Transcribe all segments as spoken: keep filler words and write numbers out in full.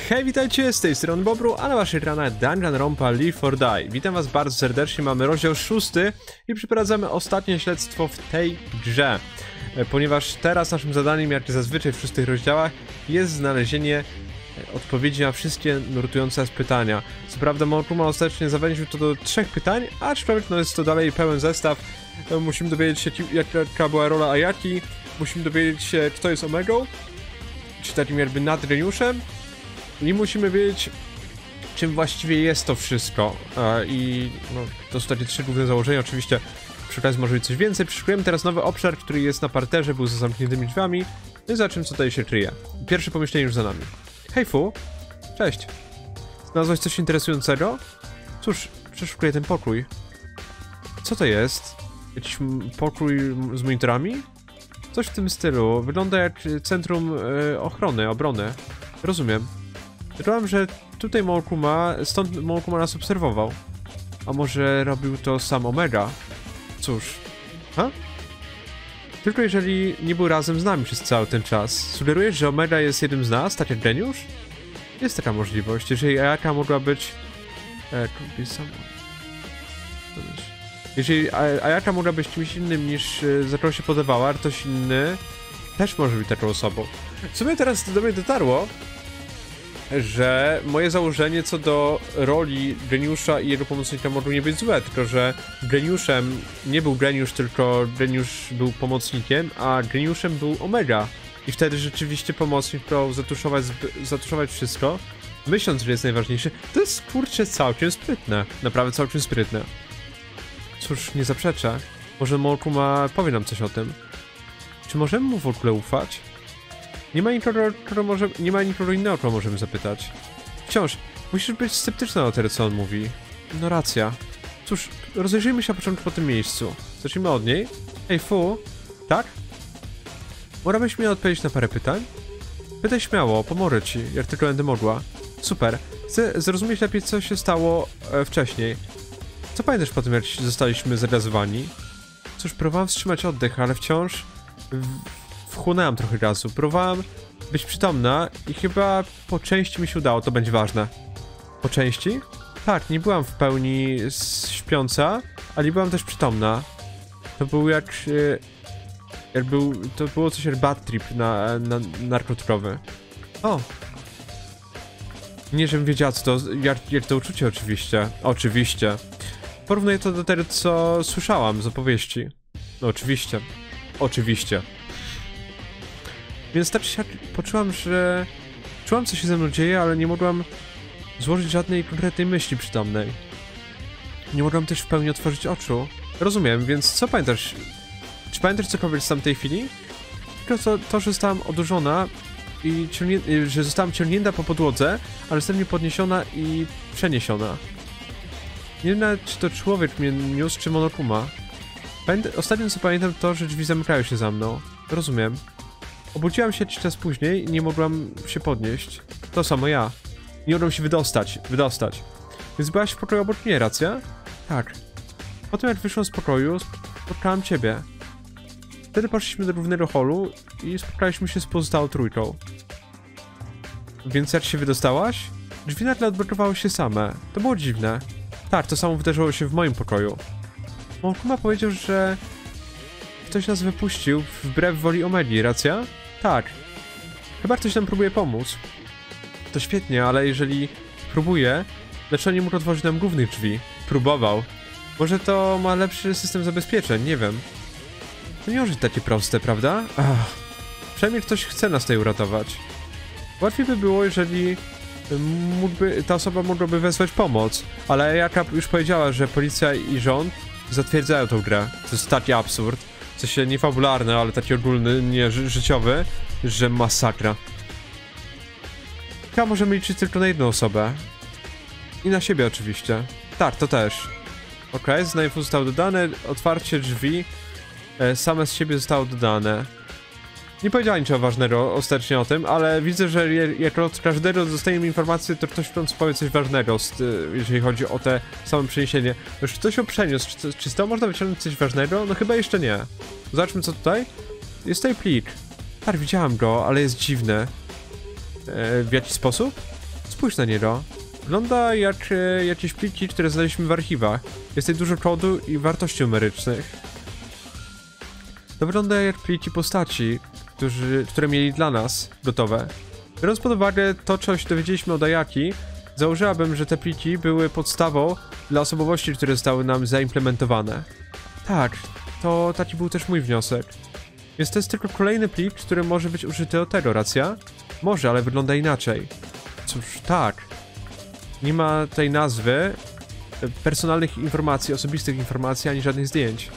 Hej, witajcie, z tej strony Bobru, a na waszej ekranie Danganronpa Live or Die. Witam was bardzo serdecznie, mamy rozdział szósty i przeprowadzamy ostatnie śledztwo w tej grze. Ponieważ teraz naszym zadaniem, jak zazwyczaj w szóstych rozdziałach, jest znalezienie odpowiedzi na wszystkie nurtujące nas pytania. Co prawda Monokuma ostatecznie zawęził to do trzech pytań, aczkolwiek no jest to dalej pełen zestaw. Musimy dowiedzieć się, jaka była rola Ayaki, musimy dowiedzieć się, kto jest Omegą, czy takim jakby nadgeniuszem. I musimy wiedzieć, czym właściwie jest to wszystko. E, I no, to są takie trzy główne założenia. Oczywiście przy okazji może być coś więcej. Przeszukujemy teraz nowy obszar, który jest na parterze, był za zamkniętymi drzwiami. No i zobaczymy, co tutaj się kryje. Pierwsze pomieszczenie już za nami. Hej Fu! Cześć! Znalazłeś coś interesującego? Cóż, przeszukuję ten pokój. Co to jest? Jakiś pokój z monitorami? Coś w tym stylu. Wygląda jak centrum e, ochrony, obrony. Rozumiem. Myślałem, że tutaj Monokuma, stąd Monokuma nas obserwował. A może robił to sam Omega? Cóż. Ha? Tylko jeżeli nie był razem z nami przez cały ten czas. Sugerujesz, że Omega jest jednym z nas, tak jak geniusz? Jest taka możliwość. Jeżeli Ayaka mogła być... E, sam... Jeżeli Ayaka mogła być kimś innym niż e, za kogo się podawała, ktoś inny też może być taką osobą. W sumie teraz do mnie dotarło, że moje założenie co do roli geniusza i jego pomocnika mogło nie być złe, tylko że geniuszem nie był geniusz, tylko geniusz był pomocnikiem, a geniuszem był Omega. I wtedy rzeczywiście pomocnik próbował zatuszować, zatuszować wszystko, myśląc, że jest najważniejszy. To jest, kurczę, całkiem sprytne. Naprawdę całkiem sprytne. Cóż, nie zaprzeczę. Może Monokuma powie nam coś o tym. Czy możemy mu w ogóle ufać? Nie ma nikogo, kogo może, nie ma nikogo innego, kogo możemy zapytać. Wciąż, musisz być sceptyczna o tyle, co on mówi. No racja. Cóż, rozejrzyjmy się na początku po tym miejscu. Zacznijmy od niej. Ej, Fu. Tak? Mogłabyś mi odpowiedzieć na parę pytań? Pytaj śmiało, pomogę ci, jak tylko będę mogła. Super. Chcę zrozumieć lepiej, co się stało e, wcześniej. Co pamiętasz po tym, jak zostaliśmy zagazowani? Cóż, próbowałem wstrzymać oddech, ale wciąż... W... Wchłonęłam trochę gazu. Próbowałam być przytomna i chyba po części mi się udało, to będzie ważne. Po części? Tak, nie byłam w pełni śpiąca, ale nie byłam też przytomna. To był jak... jak był... to było coś jak bad trip na, na narkotykowy. O! Nie, żebym wiedziała, co to... Jak, jak to uczucie, oczywiście. Oczywiście. Porównuję to do tego, co słyszałam z opowieści. No, oczywiście. Oczywiście. Więc tak się poczułam, że... Czułam, co się ze mną dzieje, ale nie mogłam złożyć żadnej konkretnej myśli przytomnej. Nie mogłam też w pełni otworzyć oczu. Rozumiem, więc co pamiętasz? Czy pamiętasz cokolwiek z tamtej chwili? Tylko to, to że zostałam odurzona i ciągnię... że zostałam ciągnięta po podłodze, ale następnie podniesiona i przeniesiona. Nie wiem nawet, czy to człowiek mnie niósł, czy Monokuma. Pamięta... Ostatnio co pamiętam to, że drzwi zamykają się za mną. Rozumiem. Obudziłam się jakiś czas później i nie mogłam się podnieść. To samo ja. Nie mogłam się wydostać, wydostać. Więc byłaś w pokoju obok mnie, racja? Tak. Potem jak wyszłam z pokoju, spotkałam ciebie. Wtedy poszliśmy do głównego holu i spotkaliśmy się z pozostałą trójką. Więc jak się wydostałaś? Drzwi nagle odblokowały się same. To było dziwne. Tak, to samo wydarzyło się w moim pokoju. Monokuma powiedział, że... ktoś nas wypuścił wbrew woli Omegi, racja? Tak. Chyba ktoś nam próbuje pomóc. To świetnie, ale jeżeli próbuje, dlaczego nie mógł otworzyć nam głównych drzwi? Próbował. Może to ma lepszy system zabezpieczeń, nie wiem. To nie może być takie proste, prawda? Ach. Przynajmniej ktoś chce nas tutaj uratować. Łatwiej by było, jeżeli mógłby, ta osoba mogłaby wezwać pomoc, ale Ayaka już powiedziała, że policja i rząd zatwierdzają tą grę. To jest taki absurd. W sensie nie fabularny, ale taki ogólny, nie ży życiowy, że masakra. Chyba możemy liczyć tylko na jedną osobę. I na siebie oczywiście. Tak, to też. Okej, okay, znajomstwo zostało dodane, otwarcie drzwi e, same z siebie zostało dodane. Nie powiedziała niczego ważnego ostatecznie o tym, ale widzę, że jak od każdego dostajemy informację, to ktoś w końcu powie coś ważnego, z, jeżeli chodzi o te same przeniesienie. Już ktoś ją przeniósł, czy, czy z tego można wyciągnąć coś ważnego? No chyba jeszcze nie. Zobaczmy co tutaj. Jest tutaj plik. Tak, widziałam go, ale jest dziwny. E, w jaki sposób? spójrz na niego. Wygląda jak e, jakieś pliki, które znaleźliśmy w archiwach. Jest tutaj dużo kodu i wartości numerycznych. To wygląda jak pliki postaci, którzy, które mieli dla nas gotowe. Biorąc pod uwagę to, co się dowiedzieliśmy od Ayaki, założyłabym, że te pliki były podstawą dla osobowości, które zostały nam zaimplementowane. Tak, to taki był też mój wniosek. Więc to jest tylko kolejny plik, który może być użyty do tego, racja? Może, ale wygląda inaczej. Cóż, tak. Nie ma tej nazwy, personalnych informacji, osobistych informacji, ani żadnych zdjęć.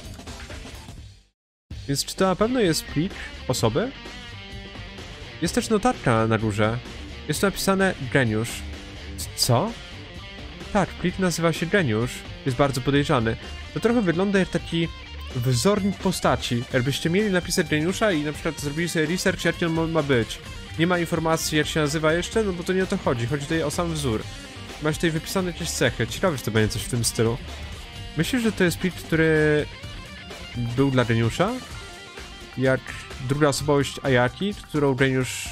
Więc czy to na pewno jest plik osoby? Jest też notatka na górze. Jest tu napisane geniusz. Co? Tak, plik nazywa się geniusz. Jest bardzo podejrzany. To trochę wygląda jak taki wzornik postaci. Jakbyście mieli napisać geniusza i na przykład zrobili sobie research, jaki on ma być. Nie ma informacji, jak się nazywa jeszcze, no bo to nie o to chodzi. Chodzi tutaj o sam wzór. Masz tutaj wypisane jakieś cechy. Ciekawe, czy to będzie coś w tym stylu. Myślisz, że to jest plik, który był dla geniusza? Jak druga osobowość Ayaki, którą geniusz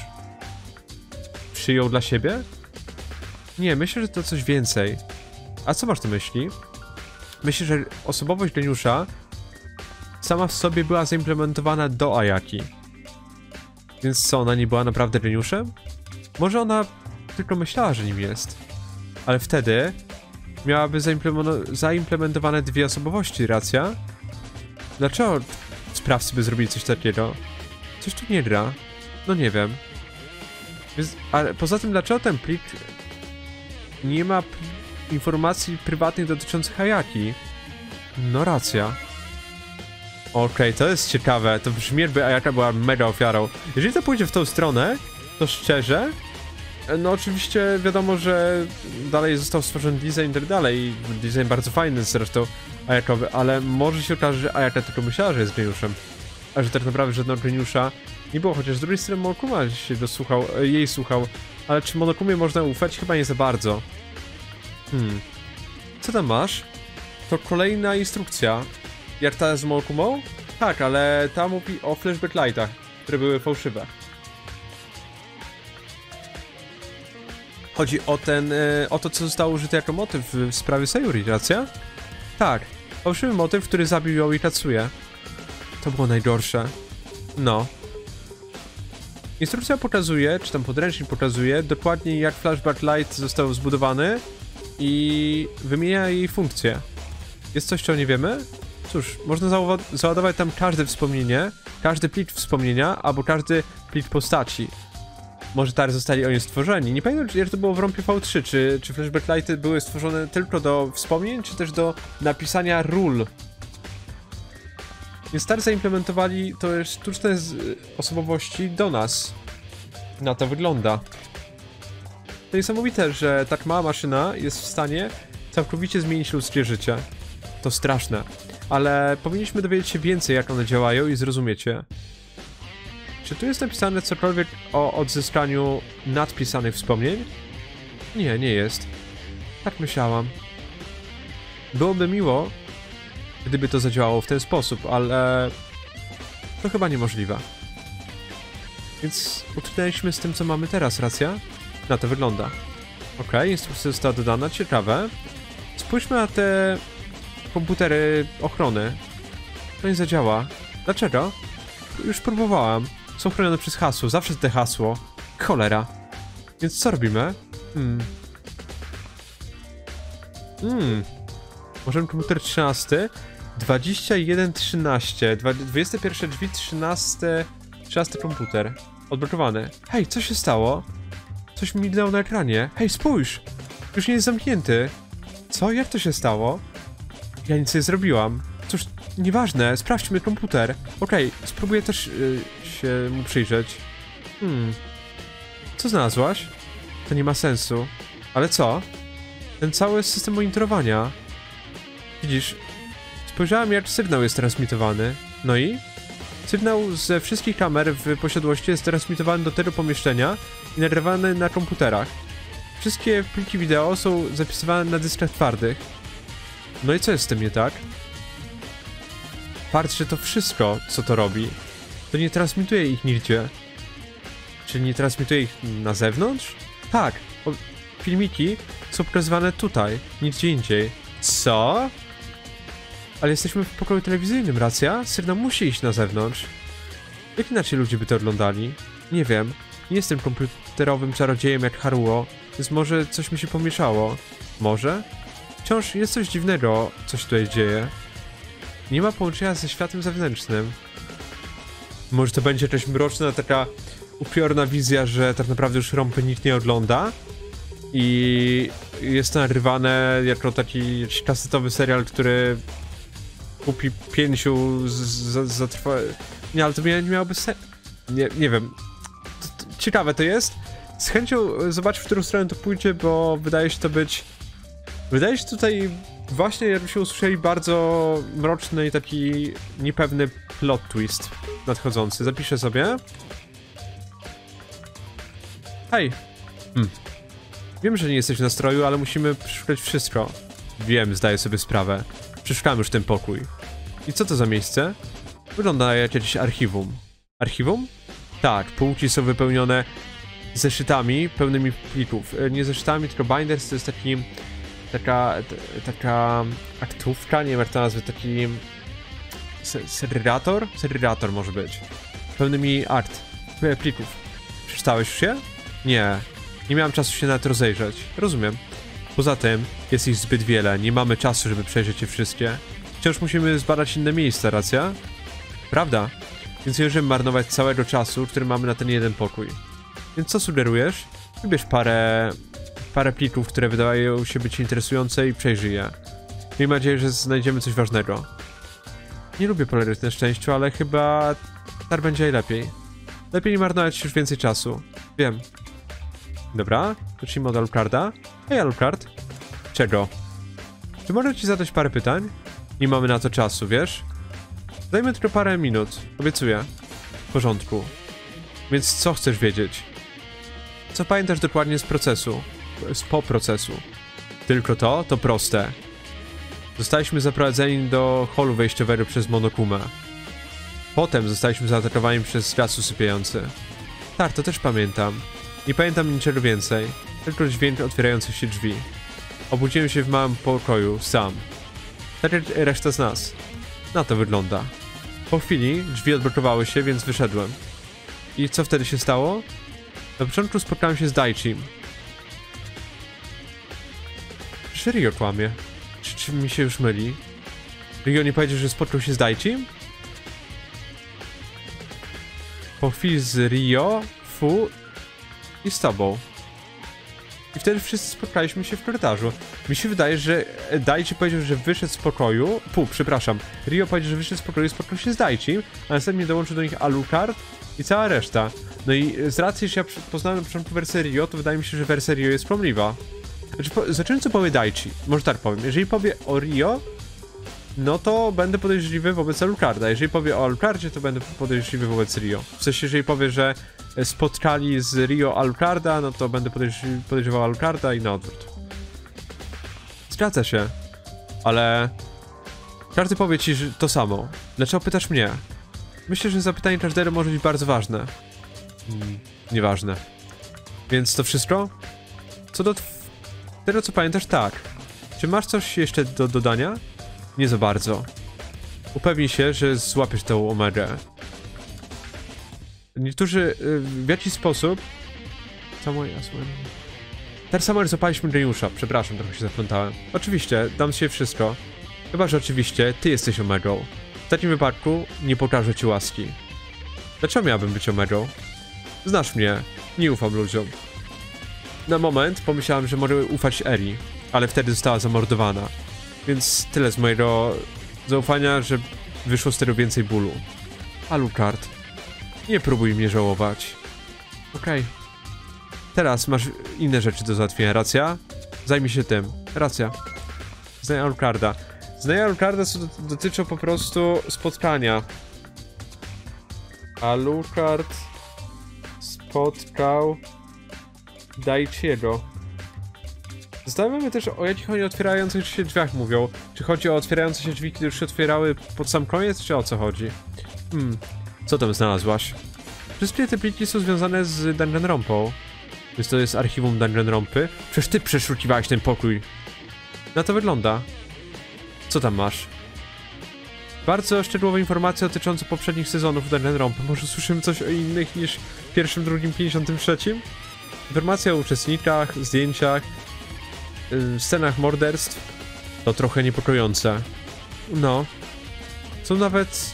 przyjął dla siebie? Nie, myślę, że to coś więcej. A co masz na myśli? Myślę, że osobowość geniusza sama w sobie była zaimplementowana do Ayaki. Więc co, ona nie była naprawdę geniuszem? Może ona tylko myślała, że nim jest. Ale wtedy miałaby zaimplementowane dwie osobowości, racja? Dlaczego sprawcy by zrobili coś takiego? Coś tu nie gra. No nie wiem. Więc, ale poza tym, dlaczego ten plik nie ma informacji prywatnych dotyczących Ayaki? No racja. Okej, okay, to jest ciekawe. To brzmi, jakby Ayaka była mega ofiarą. Jeżeli to pójdzie w tą stronę, to szczerze, no oczywiście wiadomo, że dalej został stworzony design i tak dalej. Design bardzo fajny zresztą Ayakowy, ale może się okaże, że Ayaka tylko myślała, że jest geniuszem. A że tak naprawdę żadnego geniusza nie było, chociaż z drugiej strony Monokuma się dosłuchał, jej słuchał. Ale czy Monokumie można ufać? Chyba nie za bardzo. Hmm. Co tam masz? To kolejna instrukcja. Jak ta z Monokumą? Tak, ale ta mówi o flashback lightach, które były fałszywe. Chodzi o ten, o to, co zostało użyte jako motyw w sprawie Sayuri, racja? Tak, fałszywy motyw, który zabił ją i Katsuję. To było najgorsze. No. Instrukcja pokazuje, czy tam podręcznik pokazuje, dokładnie jak flashback light został zbudowany i wymienia jej funkcję. Jest coś, czego nie wiemy? Cóż, można załadować tam każde wspomnienie, każdy plik wspomnienia, albo każdy plik postaci. Może tak zostali oni stworzeni. Nie pamiętam, jak to było w rompie V trzy, czy, czy flashback lighty były stworzone tylko do wspomnień, czy też do napisania ról. Więc stary zaimplementowali to już sztuczne osobowości do nas. Na to wygląda. To niesamowite, że tak mała maszyna jest w stanie całkowicie zmienić ludzkie życie. To straszne. Ale powinniśmy dowiedzieć się więcej, jak one działają i zrozumieć je. Czy tu jest napisane cokolwiek o odzyskaniu nadpisanych wspomnień? Nie, nie jest. Tak myślałam. Byłoby miło, gdyby to zadziałało w ten sposób, ale to chyba niemożliwe. Więc utknęliśmy z tym, co mamy teraz, racja? Na to wygląda. Okej, okay, instrukcja została dodana, ciekawe. Spójrzmy na te komputery ochrony. To nie zadziała. Dlaczego? Już próbowałam. Są chronione przez hasło, zawsze te hasło. Cholera. Więc co robimy? Hmm. Hmm. Możemy komputer trzynasty. dwadzieścia jeden trzynaście. dwudzieste pierwsze drzwi, trzynaste. trzynasty komputer. Odblokowany. Hej, co się stało? Coś mi mignęło na ekranie. Hej, spójrz! Już nie jest zamknięty. Co? Jak to się stało? Ja nic nie zrobiłam. Cóż, nieważne, sprawdźmy komputer. Okej, okay, spróbuję też yy, się mu przyjrzeć. Hmm. Co znalazłaś? To nie ma sensu. Ale co? Ten cały system monitorowania. Widzisz, spojrzałem, jak sygnał jest transmitowany. No i? Sygnał ze wszystkich kamer w posiadłości jest transmitowany do tego pomieszczenia i nagrywany na komputerach. Wszystkie pliki wideo są zapisywane na dyskach twardych. No i co jest z tym nie tak? Fakt, że to wszystko, co to robi, to nie transmituje ich nigdzie. Czyli nie transmituje ich na zewnątrz? Tak. O, filmiki są pokazywane tutaj, nigdzie indziej. Co? Ale jesteśmy w pokoju telewizyjnym, racja? Syrna musi iść na zewnątrz. Jak inaczej ludzie by to oglądali? Nie wiem. Nie jestem komputerowym czarodziejem jak Haruo, więc może coś mi się pomieszało. Może? Wciąż jest coś dziwnego, co się tutaj dzieje. Nie ma połączenia ze światem zewnętrznym. Może to będzie jakaś mroczna, taka upiorna wizja, że tak naprawdę już Rompy nikt nie ogląda i jest to nagrywane jako taki kasetowy serial, który kupi pięciu za trwa... Nie, ale to nie miałoby sen... Nie, nie wiem. To, to, ciekawe to jest. Z chęcią zobaczę, w którą stronę to pójdzie, bo wydaje się to być... Wydaje się tutaj właśnie, jakbyśmy usłyszeli, bardzo mroczny i taki niepewny plot twist nadchodzący. Zapiszę sobie. Hej. Hmm. Wiem, że nie jesteś w nastroju, ale musimy przeszukać wszystko. Wiem, zdaję sobie sprawę. Przeszukamy już ten pokój. I co to za miejsce? Wygląda jak jakieś archiwum. Archiwum? Tak, półki są wypełnione zeszytami pełnymi plików. Nie zeszytami, tylko binders to jest taki... Taka... taka... aktówka, nie wiem jak to nazwać, taki... Serrator? Serrator może być. Pełnymi akt. Plików. Przeczytałeś już się? Nie. Nie miałem czasu się nawet rozejrzeć. Rozumiem. Poza tym, jest ich zbyt wiele, nie mamy czasu, żeby przejrzeć je wszystkie. Wciąż musimy zbadać inne miejsca, racja? Prawda. Więc nie możemy marnować całego czasu, który mamy na ten jeden pokój. Więc co sugerujesz? Wybierz parę... parę plików, które wydają się być interesujące i przejrzyj je. Miejmy nadzieję, że znajdziemy coś ważnego. Nie lubię polegać na szczęściu, ale chyba... tak będzie najlepiej. Lepiej nie marnować już więcej czasu. Wiem. Dobra, zacznijmy od Alucarda. Hej Alucard. Czego? Czy mogę ci zadać parę pytań? Nie mamy na to czasu, wiesz? Dajmy tylko parę minut, obiecuję. W porządku. Więc co chcesz wiedzieć? Co pamiętasz dokładnie z procesu? Z po procesu? Tylko to? To proste. Zostaliśmy zaprowadzeni do holu wejściowego przez Monokumę. Potem zostaliśmy zaatakowani przez gaz usypiający. Tak, to też pamiętam. Nie pamiętam niczego więcej. Tylko dźwięk otwierających się drzwi. Obudziłem się w małym pokoju, sam. Tak jak reszta z nas. Na to wygląda. Po chwili drzwi odblokowały się, więc wyszedłem. I co wtedy się stało? Na początku spotkałem się z Daichim. Czy Rio kłamie? Czy, czy mi się już myli? Rio nie powiedział, że spotkał się z Daichim? Po chwili z Rio, Fu i z tobą. I wtedy wszyscy spotkaliśmy się w korytarzu. Mi się wydaje, że Daichi powiedział, że wyszedł z pokoju. Pu, przepraszam. Rio powiedział, że wyszedł z pokoju i spotkał się z Daichim, a następnie dołączył do nich Alucard i cała reszta. No i z racji, że ja poznałem na początku wersję Rio, to wydaje mi się, że wersja Rio jest pomyliwa. Znaczy, po, zacząłem co powie Daichi. Może tak powiem. Jeżeli powie o Rio, no to będę podejrzliwy wobec Alucarda. Jeżeli powie o Alucardzie, to będę podejrzliwy wobec Rio. W sensie, jeżeli powie, że spotkali z Rio Alucarda, no to będę podejrzewał Alucarda i na odwrót. Zgadza się. Ale... każdy powie ci że to samo. Dlaczego pytasz mnie? Myślę, że zapytanie każdego może być bardzo ważne. Hmm, nieważne. Więc to wszystko? Co do tego, co pamiętasz, tak. Czy masz coś jeszcze do dodania? Nie za bardzo. Upewnij się, że złapiesz tę omegę. Niektórzy w jakiś sposób... Samuel, teraz Samuel zapaliśmy geniusza. Przepraszam, trochę się zaplątałem. Oczywiście, dam ci wszystko. Chyba, że oczywiście ty jesteś omegą. W takim wypadku nie pokażę ci łaski. Dlaczego miałbym być omegą? Znasz mnie. Nie ufam ludziom. Na moment pomyślałem, że mogę ufać Eri, ale wtedy została zamordowana. Więc tyle z mojego zaufania, że wyszło z tego więcej bólu. Alucard, nie próbuj mnie żałować. Okej. Okay. Teraz masz inne rzeczy do załatwienia, racja? Zajmij się tym. Racja. Znaj Alucarda. Znaj Alucarda dotyczą po prostu spotkania. Alucard spotkał Daichiego. Zastanawiamy się też, o jakich oni otwierających się drzwiach mówią. Czy chodzi o otwierające się drzwi, kiedy już się otwierały pod sam koniec, czy o co chodzi? Hmm, co tam znalazłaś? Wszystkie te pliki są związane z Danganronpą. Więc to jest archiwum Danganronpy. Przecież ty przeszukiwałeś ten pokój. Na to wygląda. Co tam masz? Bardzo szczegółowe informacje dotyczące poprzednich sezonów Danganronpy. Może słyszymy coś o innych niż pierwszym, drugim, pięćdziesiątym trzecim? Informacje o uczestnikach, zdjęciach, yy, scenach morderstw. To trochę niepokojące. No. Są nawet...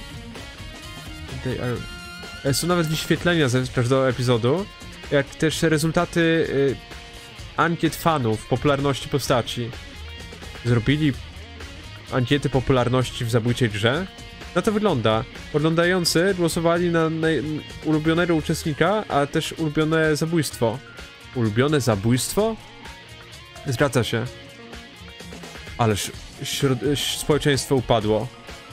Are... Są nawet wyświetlenia z każdego epizodu, jak też rezultaty yy, ankiet fanów popularności postaci. Zrobili ankiety popularności w zabójczej grze. Na to wygląda. Oglądający głosowali na ulubionego uczestnika, a też ulubione zabójstwo. Ulubione zabójstwo? Zgadza się. Ależ społeczeństwo upadło.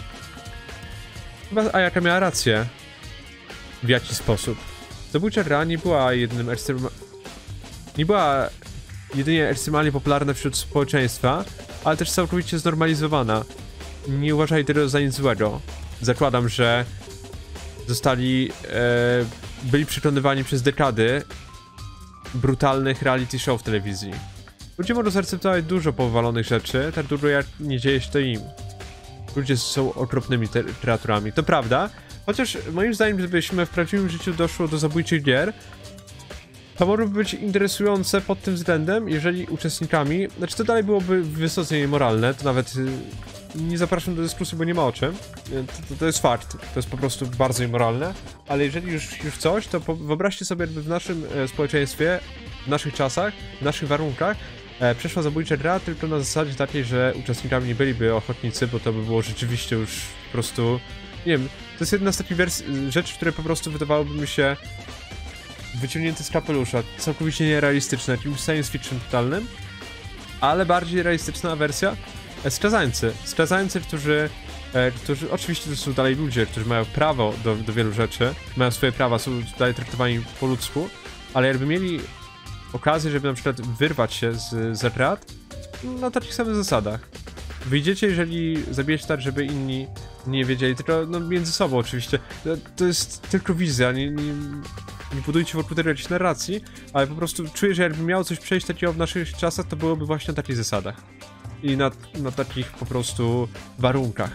Chyba Ayaka miała rację. W jaki sposób? Zabójcza gra nie była jednym ekstrem... Nie była jedynie ekstremalnie popularna wśród społeczeństwa, ale też całkowicie znormalizowana. Nie uważaj tego za nic złego. Zakładam, że zostali... E, byli przekonywani przez dekady brutalnych reality show w telewizji. Ludzie mogą zaakceptować dużo powalonych rzeczy, tak dużo jak nie dzieje się to im. Ludzie są okropnymi te kreaturami, to prawda. Chociaż moim zdaniem, gdybyśmy w prawdziwym życiu doszło do zabójczych gier, to mogłoby być interesujące pod tym względem, jeżeli uczestnikami... Znaczy to dalej byłoby wysoce niemoralne, to nawet yy, nie zapraszam do dyskusji, bo nie ma o czym. Yy, to, to jest fakt, to jest po prostu bardzo niemoralne. Ale jeżeli już, już coś, to po, wyobraźcie sobie, jakby w naszym e, społeczeństwie, w naszych czasach, w naszych warunkach e, przeszła zabójcza gra tylko na zasadzie takiej, że uczestnikami nie byliby ochotnicy, bo to by było rzeczywiście już po prostu... Nie wiem, to jest jedna z takich rzeczy, które po prostu wydawałoby mi się wyciągnięte z kapelusza, całkowicie nierealistyczne, jakimś science fiction totalnym, ale bardziej realistyczna wersja skazańcy. Skazańcy, którzy, e, którzy oczywiście to są dalej ludzie, którzy mają prawo do, do wielu rzeczy, mają swoje prawa, są dalej traktowani po ludzku, ale jakby mieli okazję, żeby na przykład wyrwać się z, z rat, na takich samych zasadach. Wyjdziecie, jeżeli zabijecie tak, żeby inni nie wiedzieli, tylko no między sobą oczywiście. To, to jest tylko wizja, nie, nie, nie budujcie wokół tego jakiejś narracji, ale po prostu czuję, że jakby miało coś przejść takiego w naszych czasach, to byłoby właśnie na takich zasadach. I na, na takich po prostu warunkach.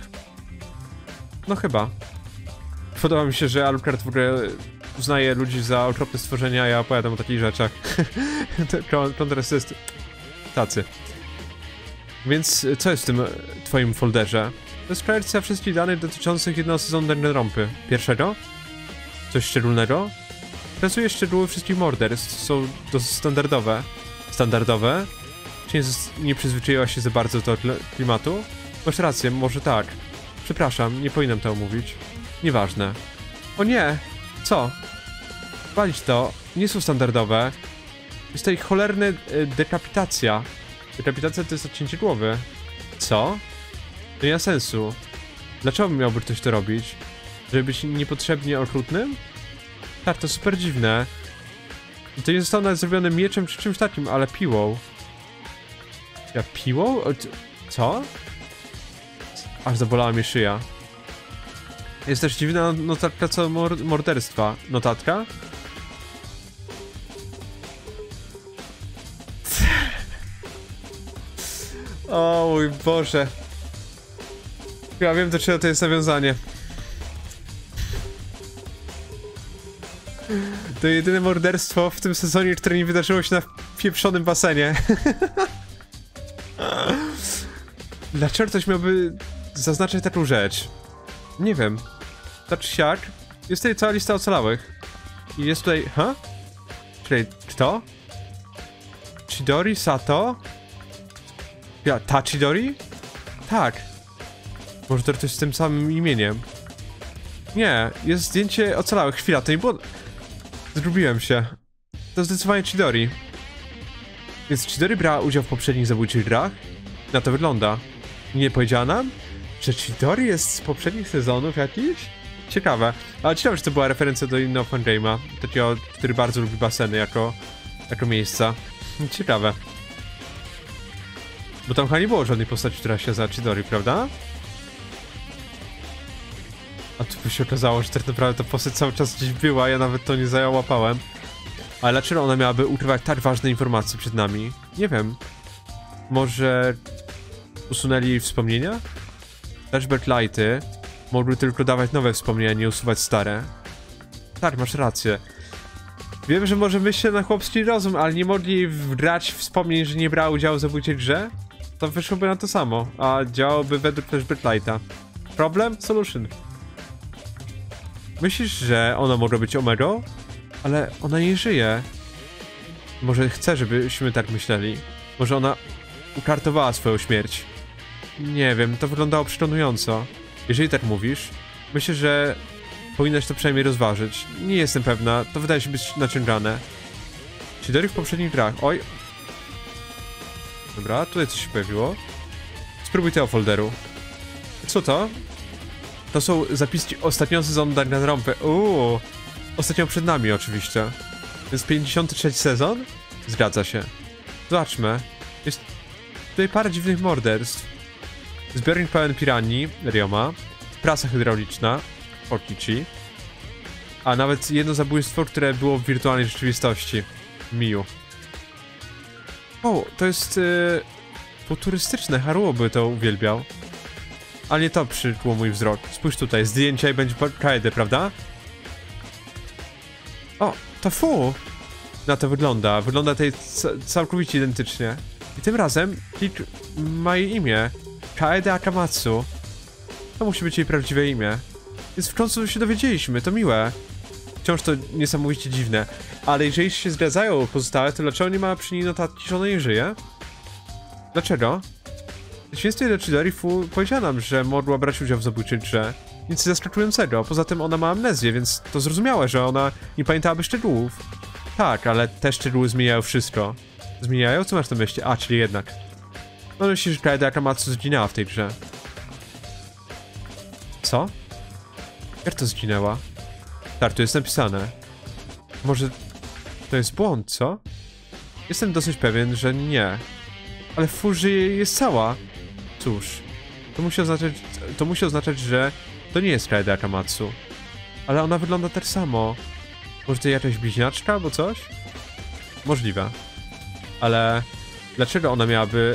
No chyba. Podoba mi się, że Alucard w ogóle uznaje ludzi za okropne stworzenia, a ja opowiadam o takich rzeczach. Kontrast jest tacy. Więc co jest w tym twoim folderze? To jest projekcja wszystkich danych dotyczących jednego sezonu Danganronpy. Pierwszego? Coś szczególnego? Pracuje szczegóły wszystkich morderstw, są dosyć standardowe. Standardowe? Czy nie, nie przyzwyczaiła się za bardzo do klimatu? Masz rację, może tak. Przepraszam, nie powinienem to omówić. Nieważne. O nie! Co? Walić to. Nie są standardowe. Jest to ich cholerny y, dekapitacja. Dekapitacja to jest odcięcie głowy. Co? To nie ma sensu. Dlaczego miałby ktoś to robić? Żeby być niepotrzebnie okrutnym? Tak, to super dziwne. To nie zostało nawet zrobione mieczem czy czymś takim, ale piłą. Ja piłą? Co? Aż zabolała mnie szyja. Jest też dziwna notatka co mor morderstwa. Notatka? O mój Boże. Ja wiem, do czego to jest nawiązanie. To jedyne morderstwo w tym sezonie, które nie wydarzyło się na pieprzonym basenie. Dlaczego ktoś miałby zaznaczyć taką rzecz? Nie wiem. Tak czy siak, jest tutaj cała lista ocalałych. I jest tutaj... Ha? Czyli kto? Chidori? Sato? Ja, ta Chidori? Tak. Może to ktoś z tym samym imieniem. Nie, jest zdjęcie ocalałych. Chwila, to nie było... Zgubiłem się. To zdecydowanie Chidori. Więc Chidori brała udział w poprzednich zabójczych grach? Na to wygląda. Nie powiedziała nam? Że Chidori jest z poprzednich sezonów jakichś? Ciekawe. Ale ciekawe, że to była referencja do innego fangame'a. Takiego, który bardzo lubi baseny jako, jako miejsca. Ciekawe. Bo tam chyba nie było żadnej postaci, która się za Chidori, prawda? A tu by się okazało, że tak naprawdę ta postać cały czas gdzieś była, ja nawet to nie załapałem. Ale dlaczego ona miałaby ukrywać tak ważne informacje przed nami? Nie wiem. Może usunęli jej wspomnienia? Flashback lighty mogły tylko dawać nowe wspomnienia, nie usuwać stare. Tak, masz rację. Wiem, że może myślę na chłopski rozum, ale nie mogli wgrać wspomnień, że nie brała udziału w zabójczej grze? To wyszłoby na to samo, a działałoby według Flashback lighta. Problem? Solution. Myślisz, że ona mogła być Omegą? Ale ona nie żyje. Może chce, żebyśmy tak myśleli. Może ona ukartowała swoją śmierć. Nie wiem, to wyglądało przekonująco. Jeżeli tak mówisz, myślę, że powinnaś to przynajmniej rozważyć. Nie jestem pewna, to wydaje się być naciągane. Chidori w poprzednich grach. Oj. Dobra, tutaj coś się pojawiło. Spróbuj tego folderu. Co to? To są zapiski ostatniego sezonu Danganronpy. Uuu. Ostatnio przed nami oczywiście. To jest pięćdziesiąty trzeci sezon? Zgadza się. Zobaczmy. Jest tutaj parę dziwnych morderstw. Zbiornik pełen piranii, Ryoma. Prasa hydrauliczna, Okichi. A nawet jedno zabójstwo, które było w wirtualnej rzeczywistości. Miu. O, to jest yy, futurystyczne, Haruo by to uwielbiał. Ale nie to przykuło mój wzrok. Spójrz tutaj, zdjęcia i będzie Kaede, prawda? O, to fu! Na to wygląda. Wygląda tutaj całkowicie identycznie. I tym razem klik ma jej imię. Kaede Akamatsu. To musi być jej prawdziwe imię. Więc w końcu się dowiedzieliśmy, to miłe. Wciąż to niesamowicie dziwne. Ale jeżeli się zgadzają pozostałe, to dlaczego nie ma przy niej notatki, że ona nie żyje? Dlaczego? W świństwie do Chidori Fu powiedziała nam, że mogła brać udział w zabójczej grze. Nic zaskakującego. Poza tym ona ma amnezję, więc to zrozumiałe, że ona nie pamiętałaby szczegółów. Tak, ale te szczegóły zmieniają wszystko. Zmieniają? Co masz na myśli? A, czyli jednak. No myślisz, że Kaede Akamatsu zginęła w tej grze. Co? Jak to zginęła? Tak, tu jest napisane. Może to jest błąd, co? Jestem dosyć pewien, że nie. Ale Fuji jest cała. Cóż, to musi oznaczać, to musi oznaczać, że to nie jest Kaede Akamatsu. Ale ona wygląda tak samo. Może to jakaś bliźniaczka albo coś? Możliwe. Ale dlaczego ona miałaby...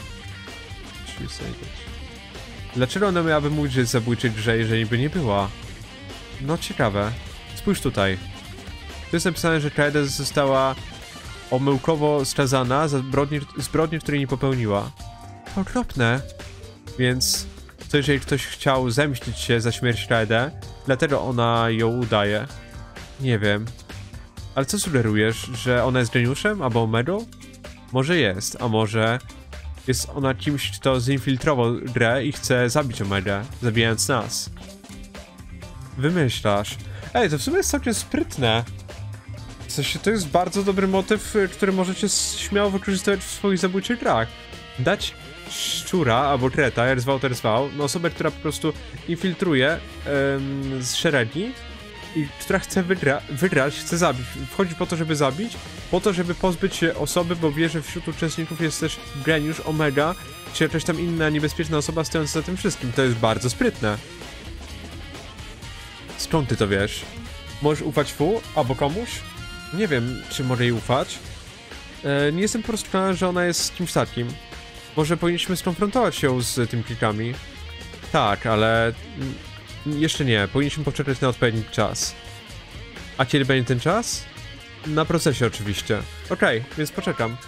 Dlaczego ona miałaby mówić, że jest zabójczej grze, jeżeli by nie była? No ciekawe. Spójrz tutaj. Tu jest napisane, że Kaede została omyłkowo skazana za zbrodnię, zbrodnię, której nie popełniła. To okropne. Więc co jeżeli ktoś chciał zemścić się za śmierć Kaede, dlatego ona ją udaje? Nie wiem. Ale co sugerujesz, że ona jest geniuszem albo Omegą? Może jest, a może jest ona kimś, kto zinfiltrował grę i chce zabić Omegę, zabijając nas. Wymyślasz. Ej, to w sumie jest całkiem sprytne. W sensie to jest bardzo dobry motyw, który możecie śmiało wykorzystywać w swoich zabójczych grach. Dać szczura albo kreta, jak zwał, ter zwał, no osobę, która po prostu infiltruje ym, z szeregi i która chce wygra wygrać, chce zabić. Wchodzi po to, żeby zabić, po to, żeby pozbyć się osoby, bo wie, że wśród uczestników jest też geniusz, Omega, czy jakaś tam inna niebezpieczna osoba stojąca za tym wszystkim. To jest bardzo sprytne. Skąd ty to wiesz? Możesz ufać Fu albo komuś? Nie wiem, czy mogę jej ufać. E, nie jestem po prostu przekonany, że ona jest kimś takim. Może powinniśmy skonfrontować się z tymi klikami. Tak, ale... jeszcze nie. Powinniśmy poczekać na odpowiedni czas. A kiedy będzie ten czas? Na procesie oczywiście. Okej, okay, więc poczekam.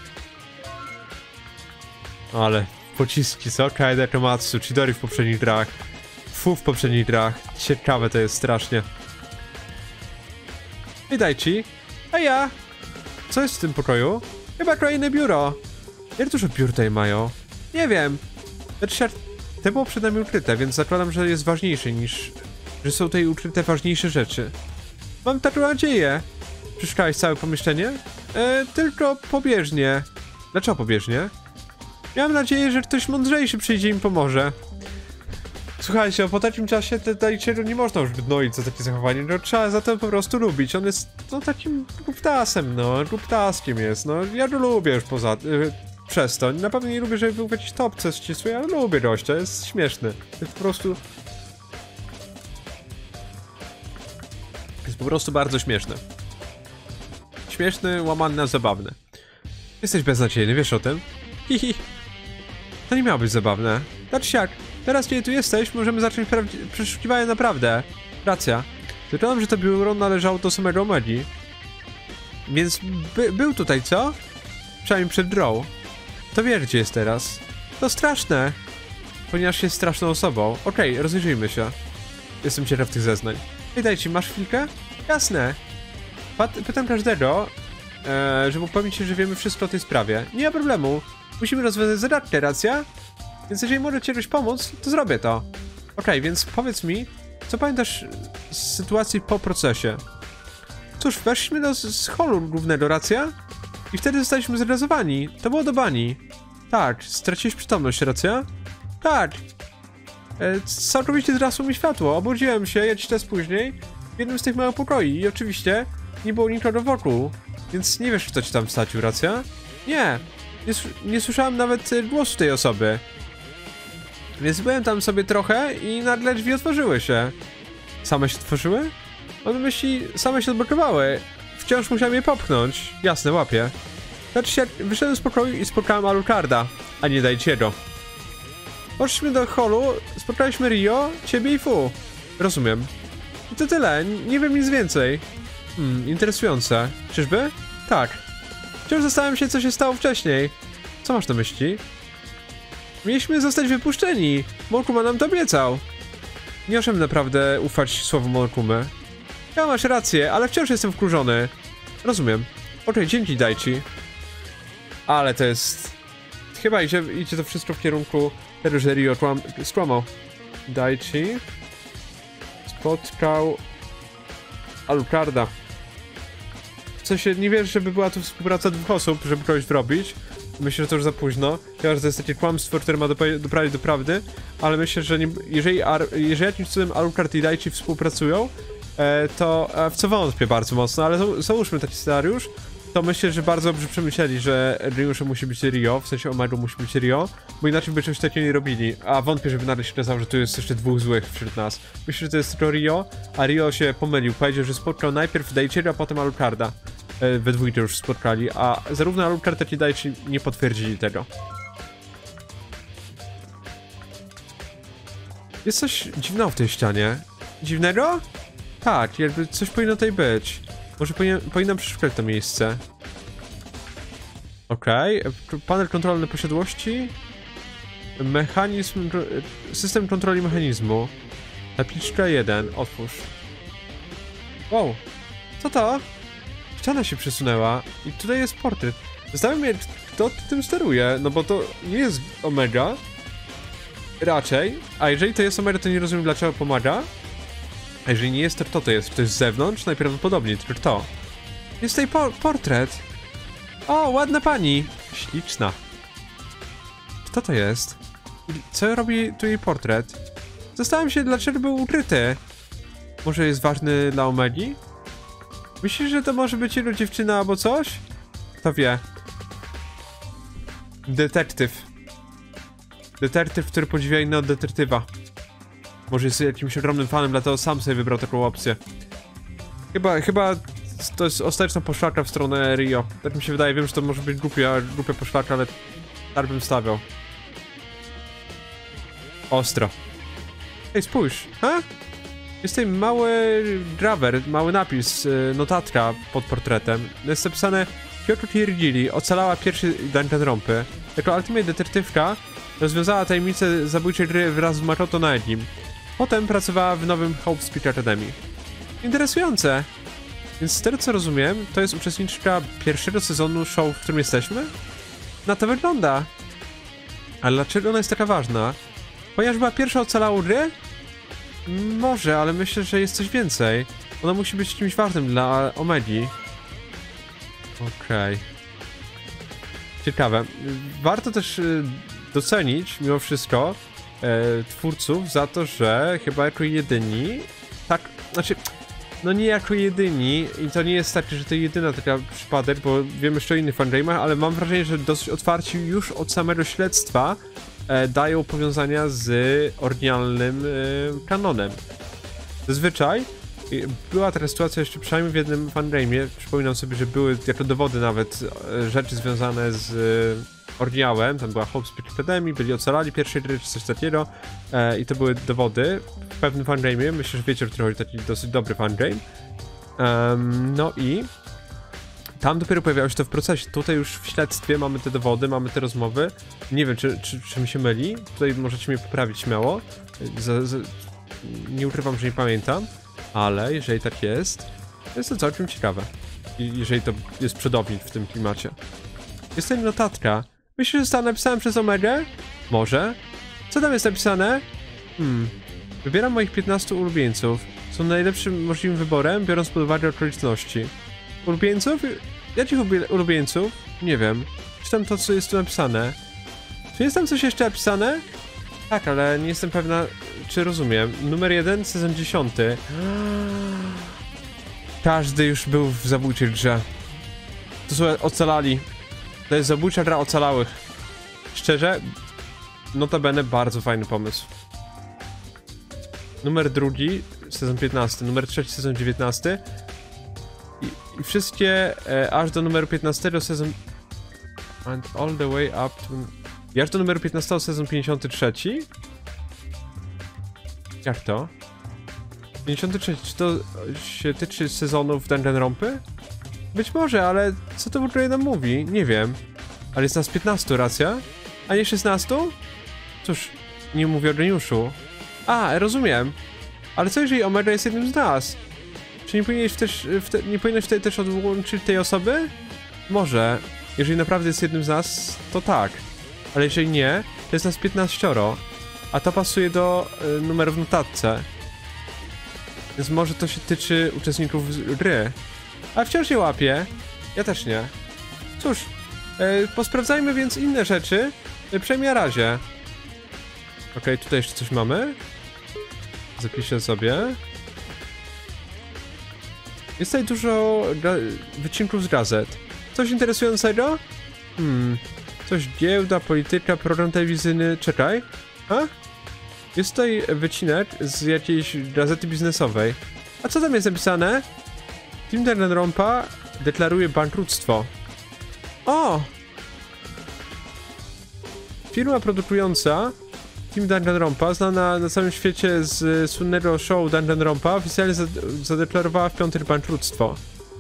Ale pociski, co? Kaede Akamatsu, Chidori w poprzednich grach. Fu w poprzednich grach. Ciekawe to jest strasznie. Witaj ci. A ja? Co jest w tym pokoju? Chyba kolejne biuro. Jak dużo biur tutaj mają? Nie wiem. Lecz te było przed nami ukryte, więc zakładam, że jest ważniejsze niż... że są tutaj ukryte ważniejsze rzeczy. Mam taką nadzieję. Przeszukałeś całe pomieszczenie? E, tylko pobieżnie. Dlaczego pobieżnie? Miałem nadzieję, że ktoś mądrzejszy przyjdzie i mi pomoże. Słuchajcie, po takim czasie Daichiego nie można już gnoić za takie zachowanie, no trzeba za to po prostu lubić. On jest, no, takim głuptasem, no, głuptaskiem jest, no, ja go lubię już poza... Yy, przez to. Na pewno nie lubię, żeby był w jakiejś topce ścisłej, ale lubię gościa, jest śmieszny. Jest po prostu... Jest po prostu bardzo śmieszny. śmieszny, łamany na zabawny. Jesteś beznadziejny, wiesz o tym? Hihi. To nie miało być zabawne. Tak czy siak, teraz kiedy tu jesteś, możemy zacząć przeszukiwanie naprawdę. Racja. Słyszałem, że to biuro należało do samego Omegi. Więc by, był tutaj, co? Przynajmniej przed Drow. To wie, gdzie jest teraz. To straszne. Ponieważ jest straszną osobą. Okej, okay, rozejrzyjmy się. Jestem ciekaw tych zeznań. Ej, dajcie, masz chwilkę? Jasne. Pat pytam każdego, e, żeby upewnić się, że wiemy wszystko o tej sprawie. Nie ma problemu. Musimy rozwiązać zagadkę, racja? Więc jeżeli możecie czegoś pomóc, to zrobię to. Okej, okay, więc powiedz mi, co pamiętasz z sytuacji po procesie? Cóż, weszliśmy do holu głównego, racja? I wtedy zostaliśmy zrezowani. To było do bani. Tak, straciłeś przytomność, racja? Tak. E, całkowicie zrasło mi światło. Obudziłem się jakiś czas później w jednym z tych małych pokoi i oczywiście nie było nikogo wokół. Więc nie wiesz, kto ci tam wsadził, racja? Nie. Nie, nie słyszałem nawet głosu tej osoby. Więc byłem tam sobie trochę i nagle drzwi otworzyły się. Same się otworzyły? One myśli, same się odblokowały. Wciąż musiałem je popchnąć. Jasne, łapię. Znaczy się, wyszedłem z pokoju i spotkałem Alucarda, a nie Daichiego. Poszliśmy do holu, spotkaliśmy Rio, ciebie i Fu. Rozumiem. I to tyle, nie wiem nic więcej. Hmm, interesujące. Czyżby? Tak. Wciąż zastanawiam się, co się stało wcześniej. Co masz na myśli? Mieliśmy zostać wypuszczeni. Monokuma nam to obiecał. Nie możemy naprawdę ufać słowom Monokumy. Ja masz rację, ale wciąż jestem wkurzony. Rozumiem. Okej, okay, dzięki Daichi. Ale to jest... Chyba idzie, idzie to wszystko w kierunku tego, że Rio skłamał. Daichi spotkał Alucarda. W sensie nie wierzę, żeby była tu współpraca dwóch osób, żeby kogoś zrobić. Myślę, że to już za późno. Chyba, że to jest takie kłamstwo, które ma doprawić do prawdy. Ale myślę, że nie, jeżeli, jeżeli jakimś cudem Alucard i Daichi współpracują, e, to e, w co wątpię bardzo mocno, ale załóżmy taki scenariusz, to myślę, że bardzo dobrze przemyśleli, że Ryusza musi być Rio, w sensie Omega musi być Rio, bo inaczej by czegoś takiego nie robili. A wątpię, żeby nagle się okazało, że tu jest jeszcze dwóch złych wśród nas. Myślę, że to jest tylko Rio, a Rio się pomylił. Powiedział, że spotkał najpierw Daichiego, a potem Alucarda. E, we dwójkę już spotkali, a zarówno Alucard, jak i Daichi nie potwierdzili tego. Jest coś dziwnego w tej ścianie. Dziwnego? Tak, jakby coś powinno tutaj być. Może powinien, powinnam przeszukać to miejsce. Okej, okay. Panel kontrolny posiadłości. Mechanizm... System kontroli mechanizmu. Tabliczka jeden, otwórz. Wow, co to? Ściana się przesunęła i tutaj jest portret. Zastanawiam się, kto tym steruje, no bo to nie jest Omega. Raczej. A jeżeli to jest Omega, to nie rozumiem, dlaczego pomaga. A jeżeli nie jest, to kto to jest? Czy to jest z zewnątrz? Najprawdopodobniej, tylko kto? Jest tutaj por portret. O, ładna pani. Śliczna. Kto to jest? Co robi tu jej portret? Zastanawiam się, dlaczego był ukryty. Może jest ważny dla Omegi? Myślisz, że to może być jego dziewczyna albo coś? Kto wie? Detektyw. Detektyw, który podziwia innego detektywa. Może jest jakimś ogromnym fanem, dlatego sam sobie wybrał taką opcję. Chyba, chyba to jest ostateczna poszlaka w stronę Rio. Tak mi się wydaje, wiem, że to może być głupia, głupia poszlaka, ale tak bym stawiał. Ostro. Ej, spójrz, ha? Jest tutaj mały grawer, mały napis, notatka pod portretem. Jest napisane: Kyoko Kirigiri ocalała pierwszy Danganronpy. Jako ultimate detektywka rozwiązała tajemnicę zabójczej gry wraz z Makoto Naegim. Potem pracowała w nowym Hope Speech Academy. Interesujące! Więc z tego co rozumiem, to jest uczestniczka pierwszego sezonu show, w którym jesteśmy? Na to wygląda! Ale dlaczego ona jest taka ważna? Ponieważ była pierwsza ocalałą gry? Może, ale myślę, że jest coś więcej. Ona musi być kimś ważnym dla Omegi. Okej. Okay. Ciekawe. Warto też y, docenić, mimo wszystko, y, twórców za to, że chyba jako jedyni... Tak, znaczy... No nie jako jedyni, i to nie jest tak, że to jedyna taka przypadek, bo wiem jeszcze o innych fangame'ach, ale mam wrażenie, że dosyć otwarci już od samego śledztwa e, dają powiązania z oryginalnym e, kanonem. Zazwyczaj I była taka sytuacja jeszcze przynajmniej w jednym fangame'ie, przypominam sobie, że były jako dowody nawet e, rzeczy związane z e, Orniałem, tam była Hope Speech Academy, byli ocalali pierwszej gry czy coś takiego e, i to były dowody w pewnym fangame'ie, myślę, że wiecie o którym chodzi, taki dosyć dobry fangame. Um, no i tam dopiero pojawiało się to w procesie. Tutaj już w śledztwie mamy te dowody, mamy te rozmowy. Nie wiem, czy, czy, czy mi się myli. Tutaj możecie mnie poprawić śmiało. Z, z, nie ukrywam, że nie pamiętam. Ale jeżeli tak jest, to jest to całkiem ciekawe. I jeżeli to jest przodownik w tym klimacie. Jest tutaj notatka. Myślisz, że została napisana przez Omegę? Może. Co tam jest napisane? Hmm. Wybieram moich piętnastu ulubieńców. Są najlepszym możliwym wyborem, biorąc pod uwagę okoliczności. Ulubieńców? Jakich ulubieńców? Nie wiem. Czytam to, co jest tu napisane. Czy jest tam coś jeszcze napisane? Tak, ale nie jestem pewna, czy rozumiem. Numer jeden, sezon dziesiąty. Każdy już był w zabójczej grze. To są ocalali. To jest zabójcza gra ocalałych. Szczerze, notabene bardzo fajny pomysł. Numer drugi, sezon piętnasty. Numer trzeci, sezon dziewiętnasty. I, i wszystkie e, aż do numeru piętnastego sezon... And all the way up to... I aż do numeru piętnastego sezon pięćdziesiąty trzeci? Jak to? pięćdziesiąty trzeci, czy to się tyczy sezonów Danganronpy? Być może, ale co to w ogóle nam mówi? Nie wiem. Ale jest nas piętnastu, racja? A nie szesnastu? Cóż, nie mówię o geniuszu. A, rozumiem. Ale co jeżeli Omega jest jednym z nas? Czy nie powinieneś też, wte, nie powinieneś wtedy też odłączyć tej osoby? Może. Jeżeli naprawdę jest jednym z nas, to tak. Ale jeżeli nie, to jest nas piętnaścioro. A to pasuje do y, numeru w notatce. Więc może to się tyczy uczestników gry. A wciąż nie łapie. Ja też nie. Cóż, y, posprawdzajmy więc inne rzeczy. Y, przynajmniej na razie. Okej, okay, tutaj jeszcze coś mamy. Zapiszę sobie. Jest tutaj dużo wycinków z gazet. Coś interesującego? Hmm. Coś giełda, polityka, program telewizyjny. Czekaj. A? Jest tutaj wycinek z jakiejś gazety biznesowej. A co tam jest napisane? Team Danganronpa deklaruje bankructwo. O! Firma produkująca Team Danganronpa, znana na całym świecie z słynnego show Danganronpa, oficjalnie zadeklarowała w piątek bankructwo.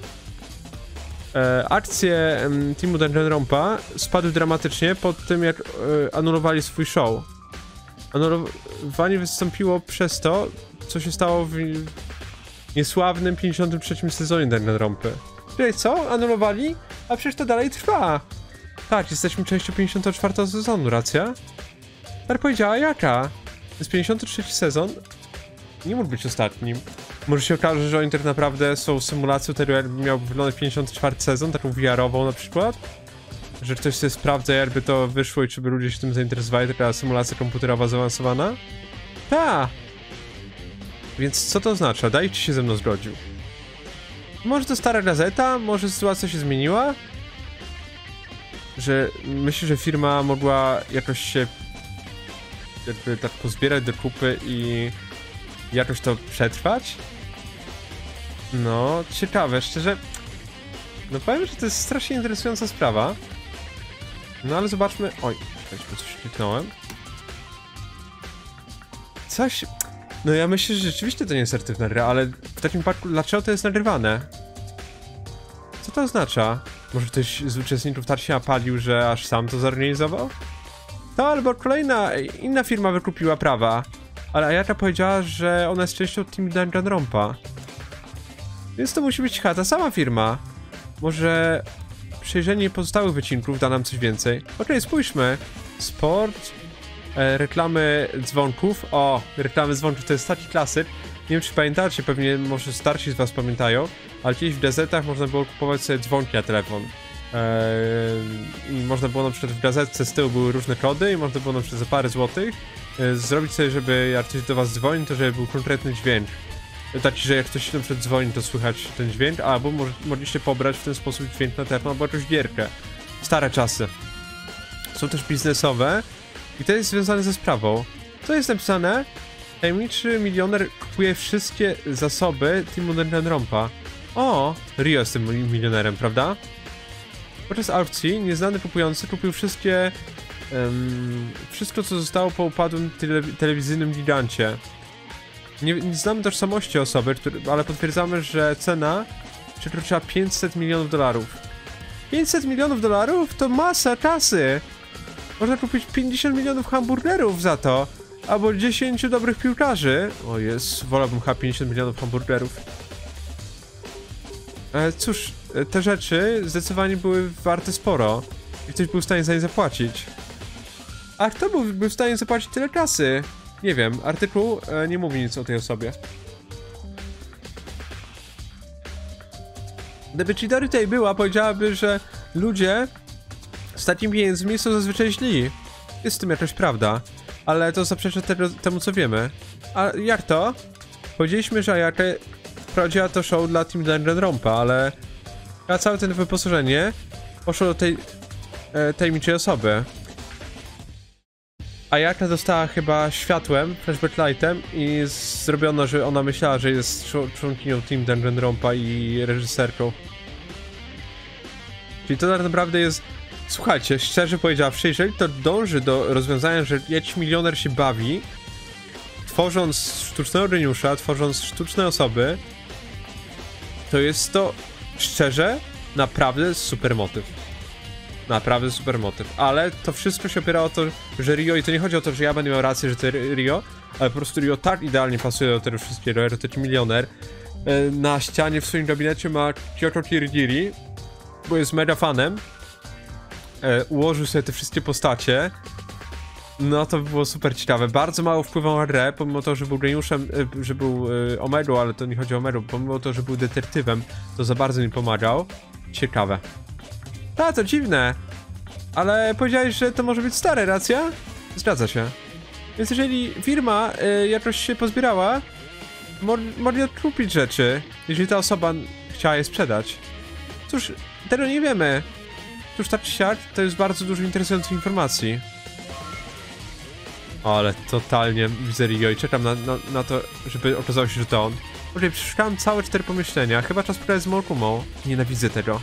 E, akcje em, Teamu Danganronpa spadły dramatycznie po tym, jak e, anulowali swój show. Anulowanie wystąpiło przez to, co się stało w niesławnym pięćdziesiątym trzecim sezonie Danganronpy. Czyli co? Anulowali? A przecież to dalej trwa. Tak, jesteśmy częścią pięćdziesiątego czwartego sezonu, racja? Tak powiedziała jaka? Jest pięćdziesiąty trzeci sezon. Nie mógł być ostatnim. Może się okaże, że oni tak naprawdę są symulacją tego, jakby miał wyglądać pięćdziesiąty czwarty sezon, taką V R-ową na przykład. Że ktoś sobie sprawdza, jakby to wyszło i czy by ludzie się tym zainteresowali, taka symulacja komputerowa zaawansowana. Ta. Więc co to oznacza? Daj, czy się ze mną zgodził. Może to stara gazeta? Może sytuacja się zmieniła? Że myślę, że firma mogła jakoś się jakby tak pozbierać do kupy i jakoś to przetrwać? No, ciekawe, szczerze. No powiem, że to jest strasznie interesująca sprawa. No ale zobaczmy... Oj, czekajcie, coś kliknąłem. Coś... No ja myślę, że rzeczywiście to nie jest asertywna gra, ale w takim przypadku dlaczego to jest nagrywane? Co to oznacza? Może ktoś z uczestników tak się napalił, że aż sam to zorganizował? To albo kolejna, inna firma wykupiła prawa. Ale Ayaka powiedziała, że ona jest częścią Team Danganronpa. Więc to musi być chyba ta sama firma. Może przejrzenie pozostałych wycinków da nam coś więcej. Okej, okay, spójrzmy. Sport, e, reklamy dzwonków. O, reklamy dzwonków to jest taki klasyk. Nie wiem, czy pamiętacie, pewnie może starsi z was pamiętają, ale kiedyś w gazetach można było kupować sobie dzwonki na telefon. Eee, I można było na przykład w gazetce z tyłu były różne kody i można było na przykład za parę złotych e, zrobić sobie, żeby jak ktoś do was dzwoni, to żeby był konkretny dźwięk. Taki, że jak ktoś na przykład dzwoni, to słychać ten dźwięk, albo mo mogliście pobrać w ten sposób dźwięk na telefon, albo jakąś gierkę. Stare czasy. Są też biznesowe i to jest związane ze sprawą. Co jest napisane? Tajemniczy milioner kupuje wszystkie zasoby Teamu Danganronpa. O, Rio jest tym milionerem, prawda? Podczas aukcji nieznany kupujący kupił wszystkie... Um, wszystko, co zostało po upadłym tele telewizyjnym gigancie. Nie, nie znamy tożsamości osoby, który, ale potwierdzamy, że cena przekroczyła pięćset milionów dolarów. pięćset milionów dolarów to masa kasy! Można kupić pięćdziesiąt milionów hamburgerów za to, albo dziesięć dobrych piłkarzy. O jest, wolałbym chyba pięćdziesiąt milionów hamburgerów. E, cóż, te rzeczy zdecydowanie były warte sporo i ktoś był w stanie za nie zapłacić. A kto był, był w stanie zapłacić tyle kasy? Nie wiem, artykuł e, nie mówi nic o tej osobie. Gdyby Chidori tutaj była, powiedziałaby, że ludzie z takimi pieniędzmi są zazwyczaj źli. Jest w tym jakaś prawda, ale to zaprzecza tego, temu, co wiemy. A jak to? Powiedzieliśmy, że Ayaka wprowadziła to show dla Team Danganronpa, ale a całe to wyposażenie poszło do tej e, tajemniczej osoby. Ayaka dostała chyba światłem, flashback lightem i zrobiono, że ona myślała, że jest członkinią Team Danganronpa i reżyserką. Czyli to tak naprawdę jest... Słuchajcie, szczerze powiedziawszy, jeżeli to dąży do rozwiązania, że jakiś milioner się bawi, tworząc sztucznego geniusza, tworząc sztuczne osoby, to jest to, szczerze, naprawdę super motyw. Naprawdę super motyw. Ale to wszystko się opiera o to, że Rio, i to nie chodzi o to, że ja będę miał rację, że to Rio, ale po prostu Rio tak idealnie pasuje do tego wszystkiego, erotyczny milioner. Na ścianie w swoim gabinecie ma Kyoko Kirigiri, bo jest mega fanem. Ułożył sobie te wszystkie postacie. No to by było super ciekawe. Bardzo mało wpływał na grę, pomimo to, że był geniuszem, że był Omegą, ale to nie chodzi o Omegą, pomimo to, że był detektywem, to za bardzo mi pomagał. Ciekawe. Ta, to dziwne. Ale powiedziałeś, że to może być stare, racja? Zgadza się. Więc jeżeli firma y, jakoś się pozbierała, mo mogli odkupić rzeczy, jeżeli ta osoba chciała je sprzedać. Cóż, tego nie wiemy. Cóż, tak czy siak, to jest bardzo dużo interesujących informacji. Ale totalnie widzę Rio i czekam na, na, na to, żeby okazało się, że to on. Okej, przeszukałem całe cztery pomyślenia. Chyba czas pogadać z Mokumą. Nienawidzę tego.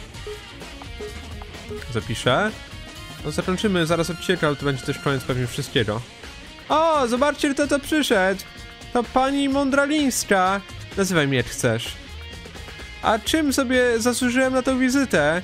Zapiszę. No zakończymy zaraz odcinek, ale to będzie też koniec pewnie wszystkiego. O, zobaczcie, kto to przyszedł. To pani Mądralińska. Nazywaj mnie jak chcesz. A czym sobie zasłużyłem na tą wizytę?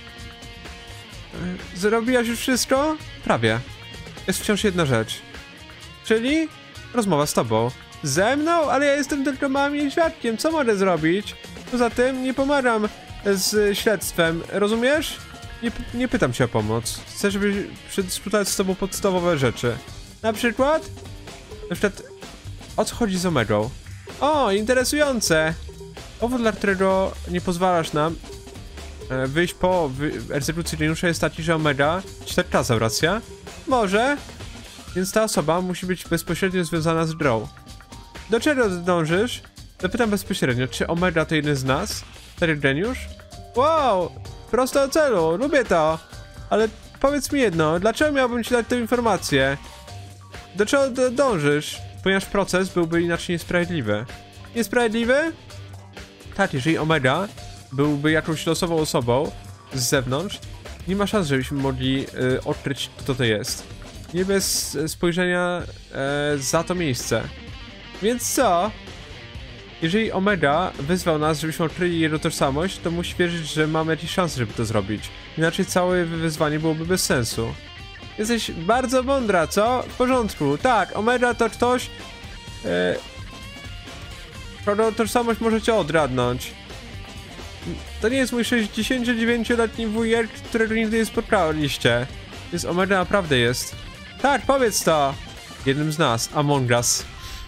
Zrobiłaś już wszystko? Prawie. Jest wciąż jedna rzecz. Czyli? Rozmowa z tobą. Ze mną? Ale ja jestem tylko małym niedźwiadkiem. Co mogę zrobić? Poza tym nie pomagam z śledztwem. Rozumiesz? Nie, nie pytam cię o pomoc. Chcę, żeby przedyskutować z tobą podstawowe rzeczy. Na przykład? Na przykład, o co chodzi z Omegą? O, interesujące! Powód, dla którego nie pozwalasz nam e, wyjść po wy egzekucji geniusza jest taki, że Omega ci tak kazał, racja? Może. Więc ta osoba musi być bezpośrednio związana z grą. Do czego dążysz? Zapytam bezpośrednio, czy Omega to jeden z nas? Stary geniusz? Wow! Prosto do celu, lubię to! Ale powiedz mi jedno, dlaczego miałbym ci dać tę informację? Do czego dążysz? Ponieważ proces byłby inaczej niesprawiedliwy. Niesprawiedliwy? Tak, jeżeli Omega byłby jakąś losową osobą z zewnątrz, nie ma szans, żebyśmy mogli y, odkryć, kto to jest. Nie bez spojrzenia e, za to miejsce. Więc co? Jeżeli Omega wyzwał nas, żebyśmy odkryli jego tożsamość, to musi wierzyć, że mamy jakieś szanse, żeby to zrobić. Inaczej całe wyzwanie byłoby bez sensu. Jesteś bardzo mądra, co? W porządku. Tak, Omega to ktoś... E, kogo tożsamość możecie odradnąć. To nie jest mój sześćdziesięciodziewięcioletni wujek, którego nigdy nie spotkaliście. Więc Omega naprawdę jest. Tak, powiedz to! Jednym z nas, Among Us.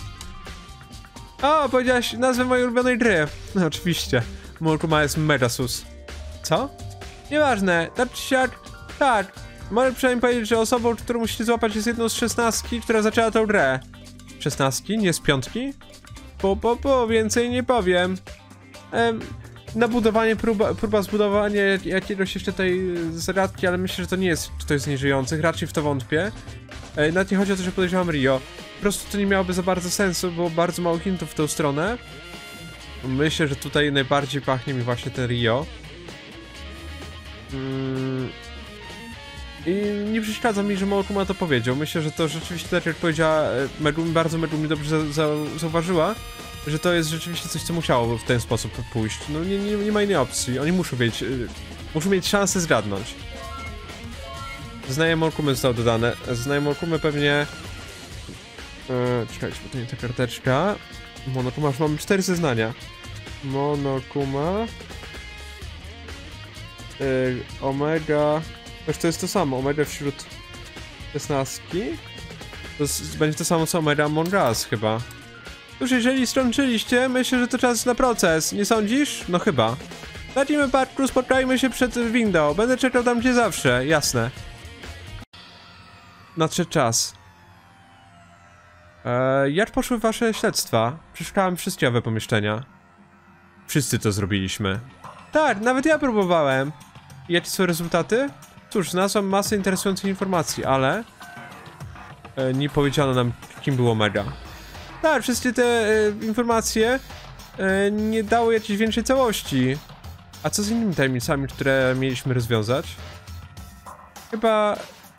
O, powiedziałaś nazwę mojej ulubionej gry. No, oczywiście. Mokuma jest Megasus. Co? Nieważne, tak czy siak. Tak. Mogę przynajmniej powiedzieć, że osobą, którą musicie złapać, jest jedną z szesnastki, która zaczęła tę grę. Szesnastki? Nie z piątki? Po, po, po, więcej nie powiem. Em, nabudowanie, próba, próba zbudowania jakiegoś jeszcze tej zagadki, ale myślę, że to nie jest ktoś z nieżyjących, raczej w to wątpię. E, nawet nie chodzi o to, że podejrzewam Rio. po prostu to nie miałoby za bardzo sensu, było bardzo mało hintów w tą stronę. Myślę, że tutaj najbardziej pachnie mi właśnie ten Rio. Mm. I nie przeszkadza mi, że Monokuma to powiedział. Myślę, że to rzeczywiście, tak jak powiedziała Megumi, bardzo Megumi dobrze za, za, zauważyła, że to jest rzeczywiście coś, co musiało w ten sposób pójść. No nie, nie, nie ma innej opcji. Oni muszą mieć, muszą mieć szansę zgadnąć. Znaję Monokumy zostało dodane. Znaję Monokumy pewnie... Yy, czekajcie, bo to nie ta karteczka. Monokuma, już mamy cztery zeznania. Monokuma... Yy, Omega... Wiesz, to jest to samo, Omega wśród szesnastki. To jest, będzie to samo co Omega Among Us chyba. Już jeżeli skończyliście, myślę, że to czas na proces, nie sądzisz? No chyba. Zacznijmy parku, spotkajmy się przed windą. Będę czekał tam gdzie zawsze, jasne. Nadszedł czas. Eee, jak poszły wasze śledztwa? Przeszukałem wszystkie owe pomieszczenia. Wszyscy to zrobiliśmy. Tak, nawet ja próbowałem. I jakie są rezultaty? Cóż, znalazłem masę interesujących informacji, ale... E, nie powiedziano nam, kim był Omega. Tak, wszystkie te e, informacje e, nie dały jakiejś większej całości. A co z innymi tajemnicami, które mieliśmy rozwiązać? Chyba...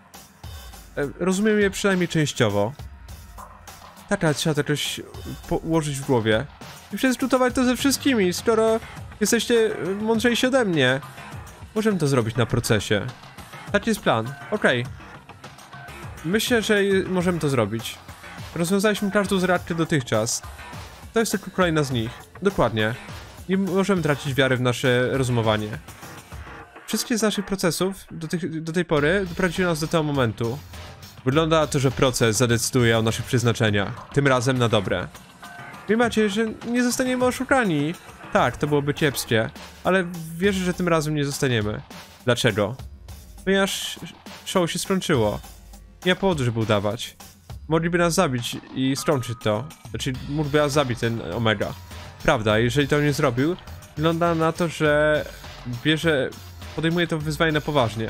E, rozumiem je przynajmniej częściowo. Tak, ale trzeba to jakoś ułożyć w głowie. I przedyskutować to ze wszystkimi, skoro jesteście mądrzejsi ode mnie. Możemy to zrobić na procesie. Taki jest plan. Okej. Okay. Myślę, że możemy to zrobić. Rozwiązaliśmy każdą z zagadkę dotychczas. To jest tylko kolejna z nich. Dokładnie. Nie możemy tracić wiary w nasze rozumowanie. Wszystkie z naszych procesów do, tych, do tej pory doprowadziły nas do tego momentu. Wygląda na to, że proces zadecyduje o naszych przeznaczeniach. Tym razem na dobre. Miejmy nadzieję, że nie zostaniemy oszukani. Tak, to byłoby kiepskie, ale wierzę, że tym razem nie zostaniemy. Dlaczego? Ponieważ show się skończyło. Nie ma powodu, żeby udawać. Mogliby nas zabić i skończyć to. Znaczy, mógłby nas zabić ten Omega. Prawda, jeżeli to nie zrobił, wygląda na to, że bierze, podejmuje to wyzwanie na poważnie.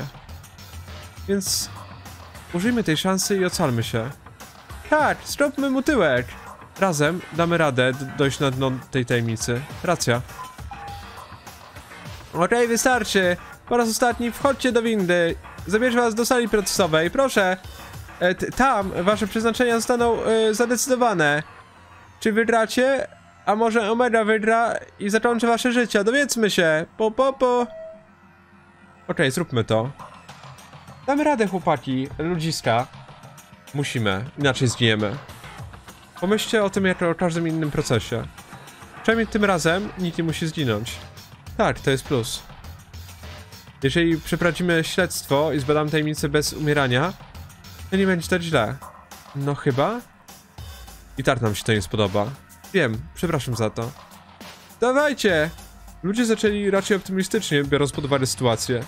Więc użyjmy tej szansy i ocalmy się. Tak, stopmy mu tyłek. Razem damy radę dojść na dno tej tajemnicy. Racja. Okej, okay, wystarczy. Po raz ostatni wchodźcie do windy. Zabierzę was do sali procesowej, proszę. E, tam wasze przeznaczenia zostaną e, zadecydowane. Czy wygracie? A może Omega wygra i zakończy wasze życie? Dowiedzmy się. Po, po, po. Okej, okay, zróbmy to. Damy radę, chłopaki. Ludziska. Musimy, inaczej zginiemy. Pomyślcie o tym jak o każdym innym procesie. Przynajmniej tym razem nikt nie musi zginąć. Tak, to jest plus. Jeżeli przeprowadzimy śledztwo i zbadamy tajemnicę bez umierania, to nie będzie tak źle. No chyba? I tak nam się to nie spodoba. Wiem, przepraszam za to. Dawajcie! Ludzie zaczęli raczej optymistycznie, biorąc pod uwagę sytuację.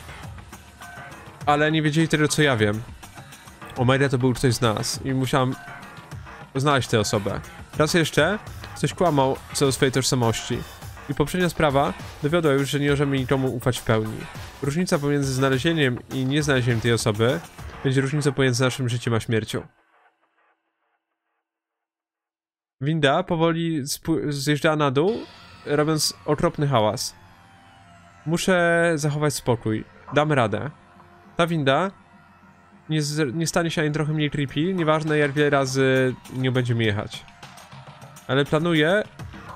Ale nie wiedzieli tego, co ja wiem. Omega to był ktoś z nas i musiałam znaleźć tę osobę. Raz jeszcze ktoś kłamał co do swojej tożsamości. I poprzednia sprawa dowiodła już, że nie możemy nikomu ufać w pełni. Różnica pomiędzy znalezieniem i nieznalezieniem tej osoby będzie różnicą pomiędzy naszym życiem a śmiercią. Winda powoli zjeżdża na dół, robiąc okropny hałas. Muszę zachować spokój. Damy radę. Ta winda nie, nie stanie się ani trochę mniej creepy, nieważne jak wiele razy nie będziemy jechać. Ale planuję...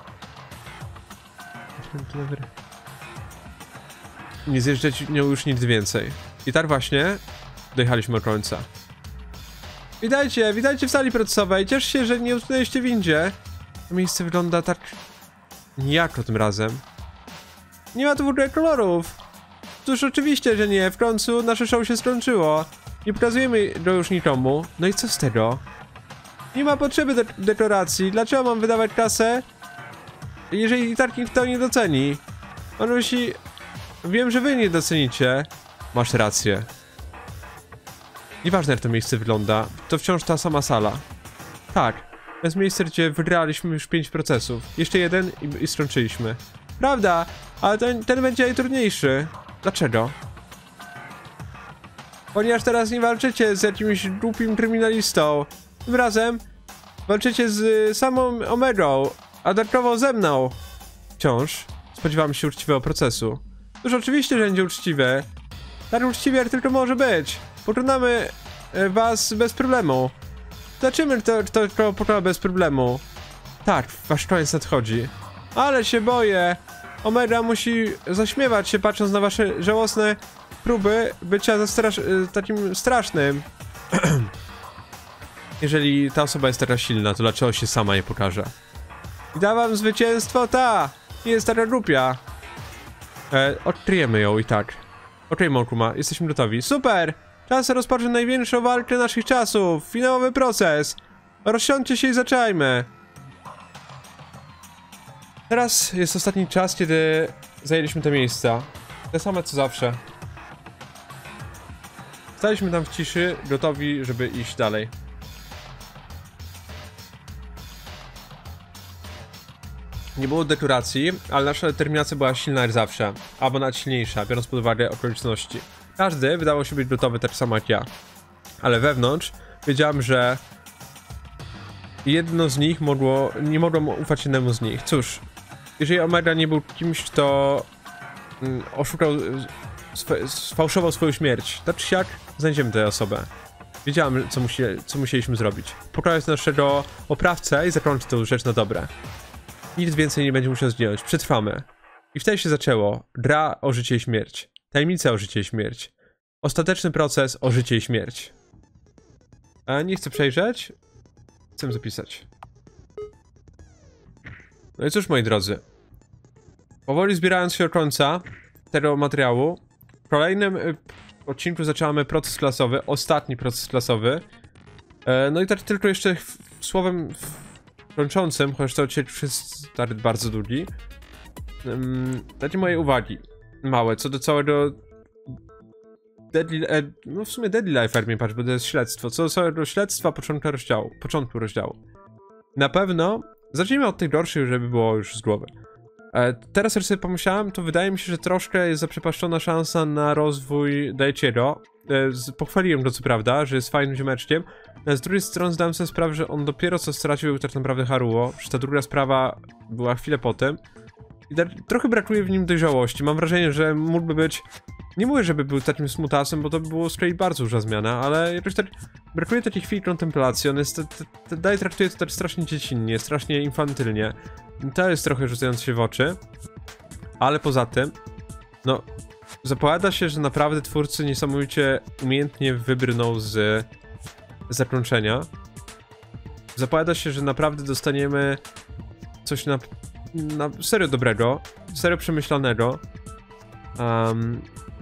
nie zjeżdżać nią już nic więcej. I tak właśnie dojechaliśmy do końca. Witajcie, witajcie w sali procesowej. Cieszę się, że nie utknęliście w windzie. To miejsce wygląda tak nijako tym razem. Nie ma tu w ogóle kolorów. Cóż, oczywiście, że nie. W końcu nasze show się skończyło. Nie pokazujemy go już nikomu. No i co z tego? Nie ma potrzeby de dekoracji. Dlaczego mam wydawać kasę, jeżeli i tak nikt to nie doceni? On musi... Wiem, że wy nie docenicie. Masz rację. Nieważne jak to miejsce wygląda, to wciąż ta sama sala. Tak, to jest miejsce, gdzie wygraliśmy już pięć procesów. Jeszcze jeden i, i skończyliśmy. Prawda, ale ten, ten będzie najtrudniejszy. Dlaczego? Ponieważ teraz nie walczycie z jakimś głupim kryminalistą. Tym razem Walczycie z y, samą Omerą, a dodatkowo ze mną. Wciąż spodziewam się uczciwego procesu. Już oczywiście, że będzie uczciwe. Tak uczciwie, jak tylko może być. Pokonamy y, was bez problemu. Zobaczymy, to, to, to pokona bez problemu. Tak, wasz koniec nadchodzi. Ale się boję. Omega musi zaśmiewać się, patrząc na wasze żałosne próby bycia zastrasz takim strasznym. Jeżeli ta osoba jest taka silna, to dlaczego się sama nie pokaże? I da wam zwycięstwo ta! Nie jest taka głupia. E, odkryjemy ją i tak. Okej, Mokuma, jesteśmy gotowi. Super! Czas rozpocząć największą walkę naszych czasów. Finałowy proces. Rozsiądźcie się i zaczajmy. Teraz jest ostatni czas, kiedy zajęliśmy te miejsca. Te same co zawsze. Staliśmy tam w ciszy, gotowi, żeby iść dalej. Nie było dekoracji, ale nasza determinacja była silna jak zawsze. Albo nawet silniejsza, biorąc pod uwagę okoliczności. Każdy wydawał się być gotowy tak samo jak ja. Ale wewnątrz wiedziałem, że jedno z nich mogło... nie mogłem ufać jednemu z nich. Cóż, jeżeli Omega nie był kimś, kto mm, oszukał, swe, sfałszował swoją śmierć, tak czy siak znajdziemy tę osobę. Wiedziałem, co, musi, co musieliśmy zrobić. Pokonać naszego oprawcę i zakończyć tę rzecz na dobre. Nic więcej nie będzie musiał zdjąć. Przetrwamy. I wtedy się zaczęło. Gra o życie i śmierć. Tajemnica o życie i śmierć. Ostateczny proces o życie i śmierć. A nie chcę przejrzeć. Chcę zapisać. No i cóż, moi drodzy. Powoli zbierając się do końca tego materiału, w kolejnym y, odcinku zaczynamy proces klasowy, ostatni proces klasowy. E, no i tak tylko jeszcze słowem kończącym, chociaż to odcinek już jest bardzo długi. Um, dajcie moje uwagi małe co do całego Deadly, e, no w sumie Deadly Life Army, patrz, bo to jest śledztwo. Co do całego śledztwa początku rozdziału, początku rozdziału. Na pewno zacznijmy od tych gorszych, żeby było już z głowy. E, teraz jak sobie pomyślałem, to wydaje mi się, że troszkę jest zaprzepaszczona szansa na rozwój Daichiego. E, pochwaliłem go co prawda, że jest fajnym ziomeczkiem. Z drugiej strony zdałem sobie sprawę, że on dopiero co stracił tak naprawdę Haruo, że ta druga sprawa była chwilę po tym. I trochę brakuje w nim dojrzałości. Mam wrażenie, że mógłby być... Nie mówię, żeby był takim smutasem, bo to by było z kolei bardzo duża zmiana, ale jakoś tak... Brakuje takiej chwili kontemplacji. On jest... Daj traktuje to tak strasznie dziecinnie, strasznie infantylnie. To jest trochę rzucające się w oczy. Ale poza tym... No... Zapowiada się, że naprawdę twórcy niesamowicie umiejętnie wybrną z zakończenia. Zapowiada się, że naprawdę dostaniemy coś na, na serio dobrego, serio przemyślanego. Um,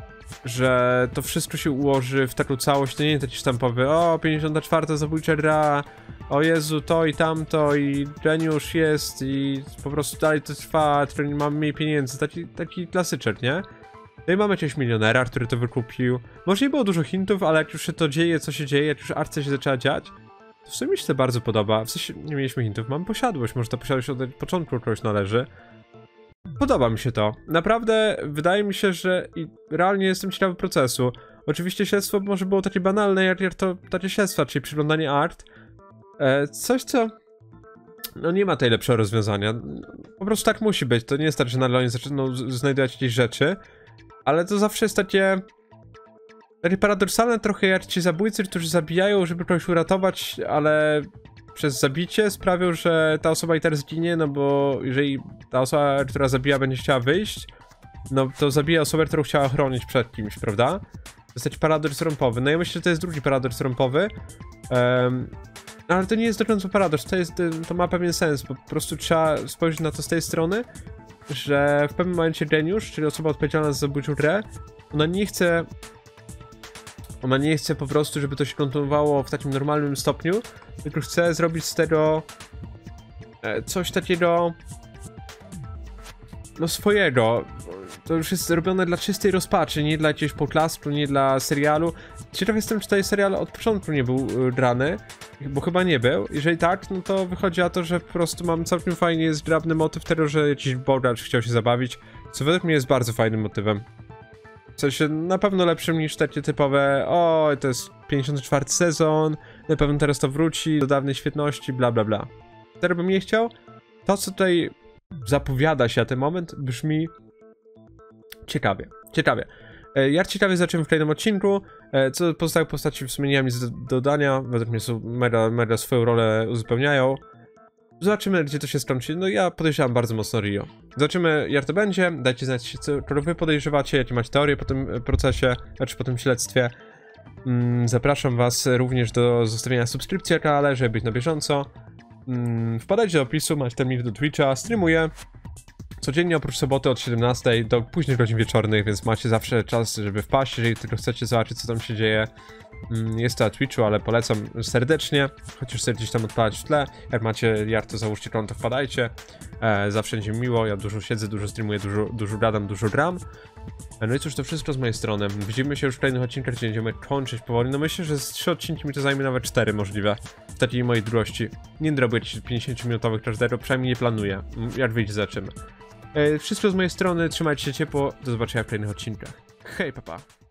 że to wszystko się ułoży w taką całość, to nie jest taki sztampowy, o, pięćdziesiąta czwarta zabójcza gra, o Jezu, to i tamto, i geniusz jest, i po prostu dalej to trwa, nie mam mniej pieniędzy, taki, taki klasyczek, nie? No i mamy jakiegoś milionera, który to wykupił. Może nie było dużo hintów, ale jak już się to dzieje, co się dzieje, jak już akcja się zaczęła dziać, to w sumie mi się to bardzo podoba. W sensie nie mieliśmy hintów, mamy posiadłość, może ta posiadłość od początku kogoś należy. Podoba mi się to. Naprawdę wydaje mi się, że i realnie jestem ciekawy procesu. Oczywiście śledztwo może było takie banalne, jak, jak to takie śledztwa, czyli przyglądanie art. E, coś, co... No nie ma tej lepszego rozwiązania. Po prostu tak musi być. To nie jest tak, że nagle oni zaczną znajdować jakieś rzeczy. Ale to zawsze jest takie... Takie paradoksalne trochę jak ci zabójcy, którzy zabijają, żeby kogoś uratować, ale przez zabicie sprawią, że ta osoba i teraz zginie, no bo jeżeli ta osoba, która zabija, będzie chciała wyjść, no to zabija osobę, którą chciała chronić przed kimś, prawda? To jest taki paradoks rąpowy. No ja myślę, że to jest drugi paradoks rąpowy. Um, ale to nie jest do końca paradoks, to, jest, to ma pewien sens, bo po prostu trzeba spojrzeć na to z tej strony, że w pewnym momencie geniusz, czyli osoba odpowiedzialna za zabójczą grę, ona nie chce... Ona nie chce po prostu, żeby to się kontynuowało w takim normalnym stopniu, tylko chce zrobić z tego coś takiego no swojego. To już jest robione dla czystej rozpaczy, nie dla jakiegoś poklasku, nie dla serialu. Ciekaw jestem, czy tutaj serial od początku nie był grany, bo chyba nie był. Jeżeli tak, no to wychodzi na to, że po prostu mam całkiem fajnie zgrabny motyw tego, że jakiś bogacz chciał się zabawić, co według mnie jest bardzo fajnym motywem. W sensie na pewno lepszym niż takie typowe, o, to jest pięćdziesiąty czwarty sezon, Na pewno teraz to wróci do dawnej świetności, bla bla bla. Teraz bym nie chciał. To, co tutaj zapowiada się na ten moment, brzmi ciekawie, ciekawie. Ja ciekawie zacząłem w kolejnym odcinku, co pozostałe postaci w sumie nie mam nic do dodania, według mnie są mega, mega swoją rolę uzupełniają. Zobaczymy, gdzie to się skończy. No ja podejrzewam bardzo mocno Rio. Zobaczymy, jak to będzie. Dajcie znać, co wy podejrzewacie, jakie macie teorie po tym procesie, znaczy po tym śledztwie. Zapraszam was również do zostawienia subskrypcji na kanale, żeby być na bieżąco. Wpadajcie do opisu, macie ten link do Twitcha, streamuję codziennie oprócz soboty od siedemnastej do późnych godzin wieczornych, więc macie zawsze czas, żeby wpaść, jeżeli tylko chcecie zobaczyć, co tam się dzieje. Jest to na Twitchu, ale polecam serdecznie, chociaż sobie gdzieś tam odpalać w tle. Jak macie jar, to załóżcie konto, wpadajcie. E, zawsze będzie miło, ja dużo siedzę, dużo streamuję, dużo, dużo gadam, dużo gram. No i cóż, to wszystko z mojej strony. Widzimy się już w kolejnych odcinkach, gdzie będziemy kończyć powoli. No myślę, że z trzy odcinki mi to zajmie nawet cztery możliwe. W takiej mojej długości. Nie robię pięćdziesięciominutowych każdego, przynajmniej nie planuję. Jak wyjdzie, zobaczymy. E, wszystko z mojej strony, trzymajcie się ciepło, do zobaczenia w kolejnych odcinkach. Hej, papa.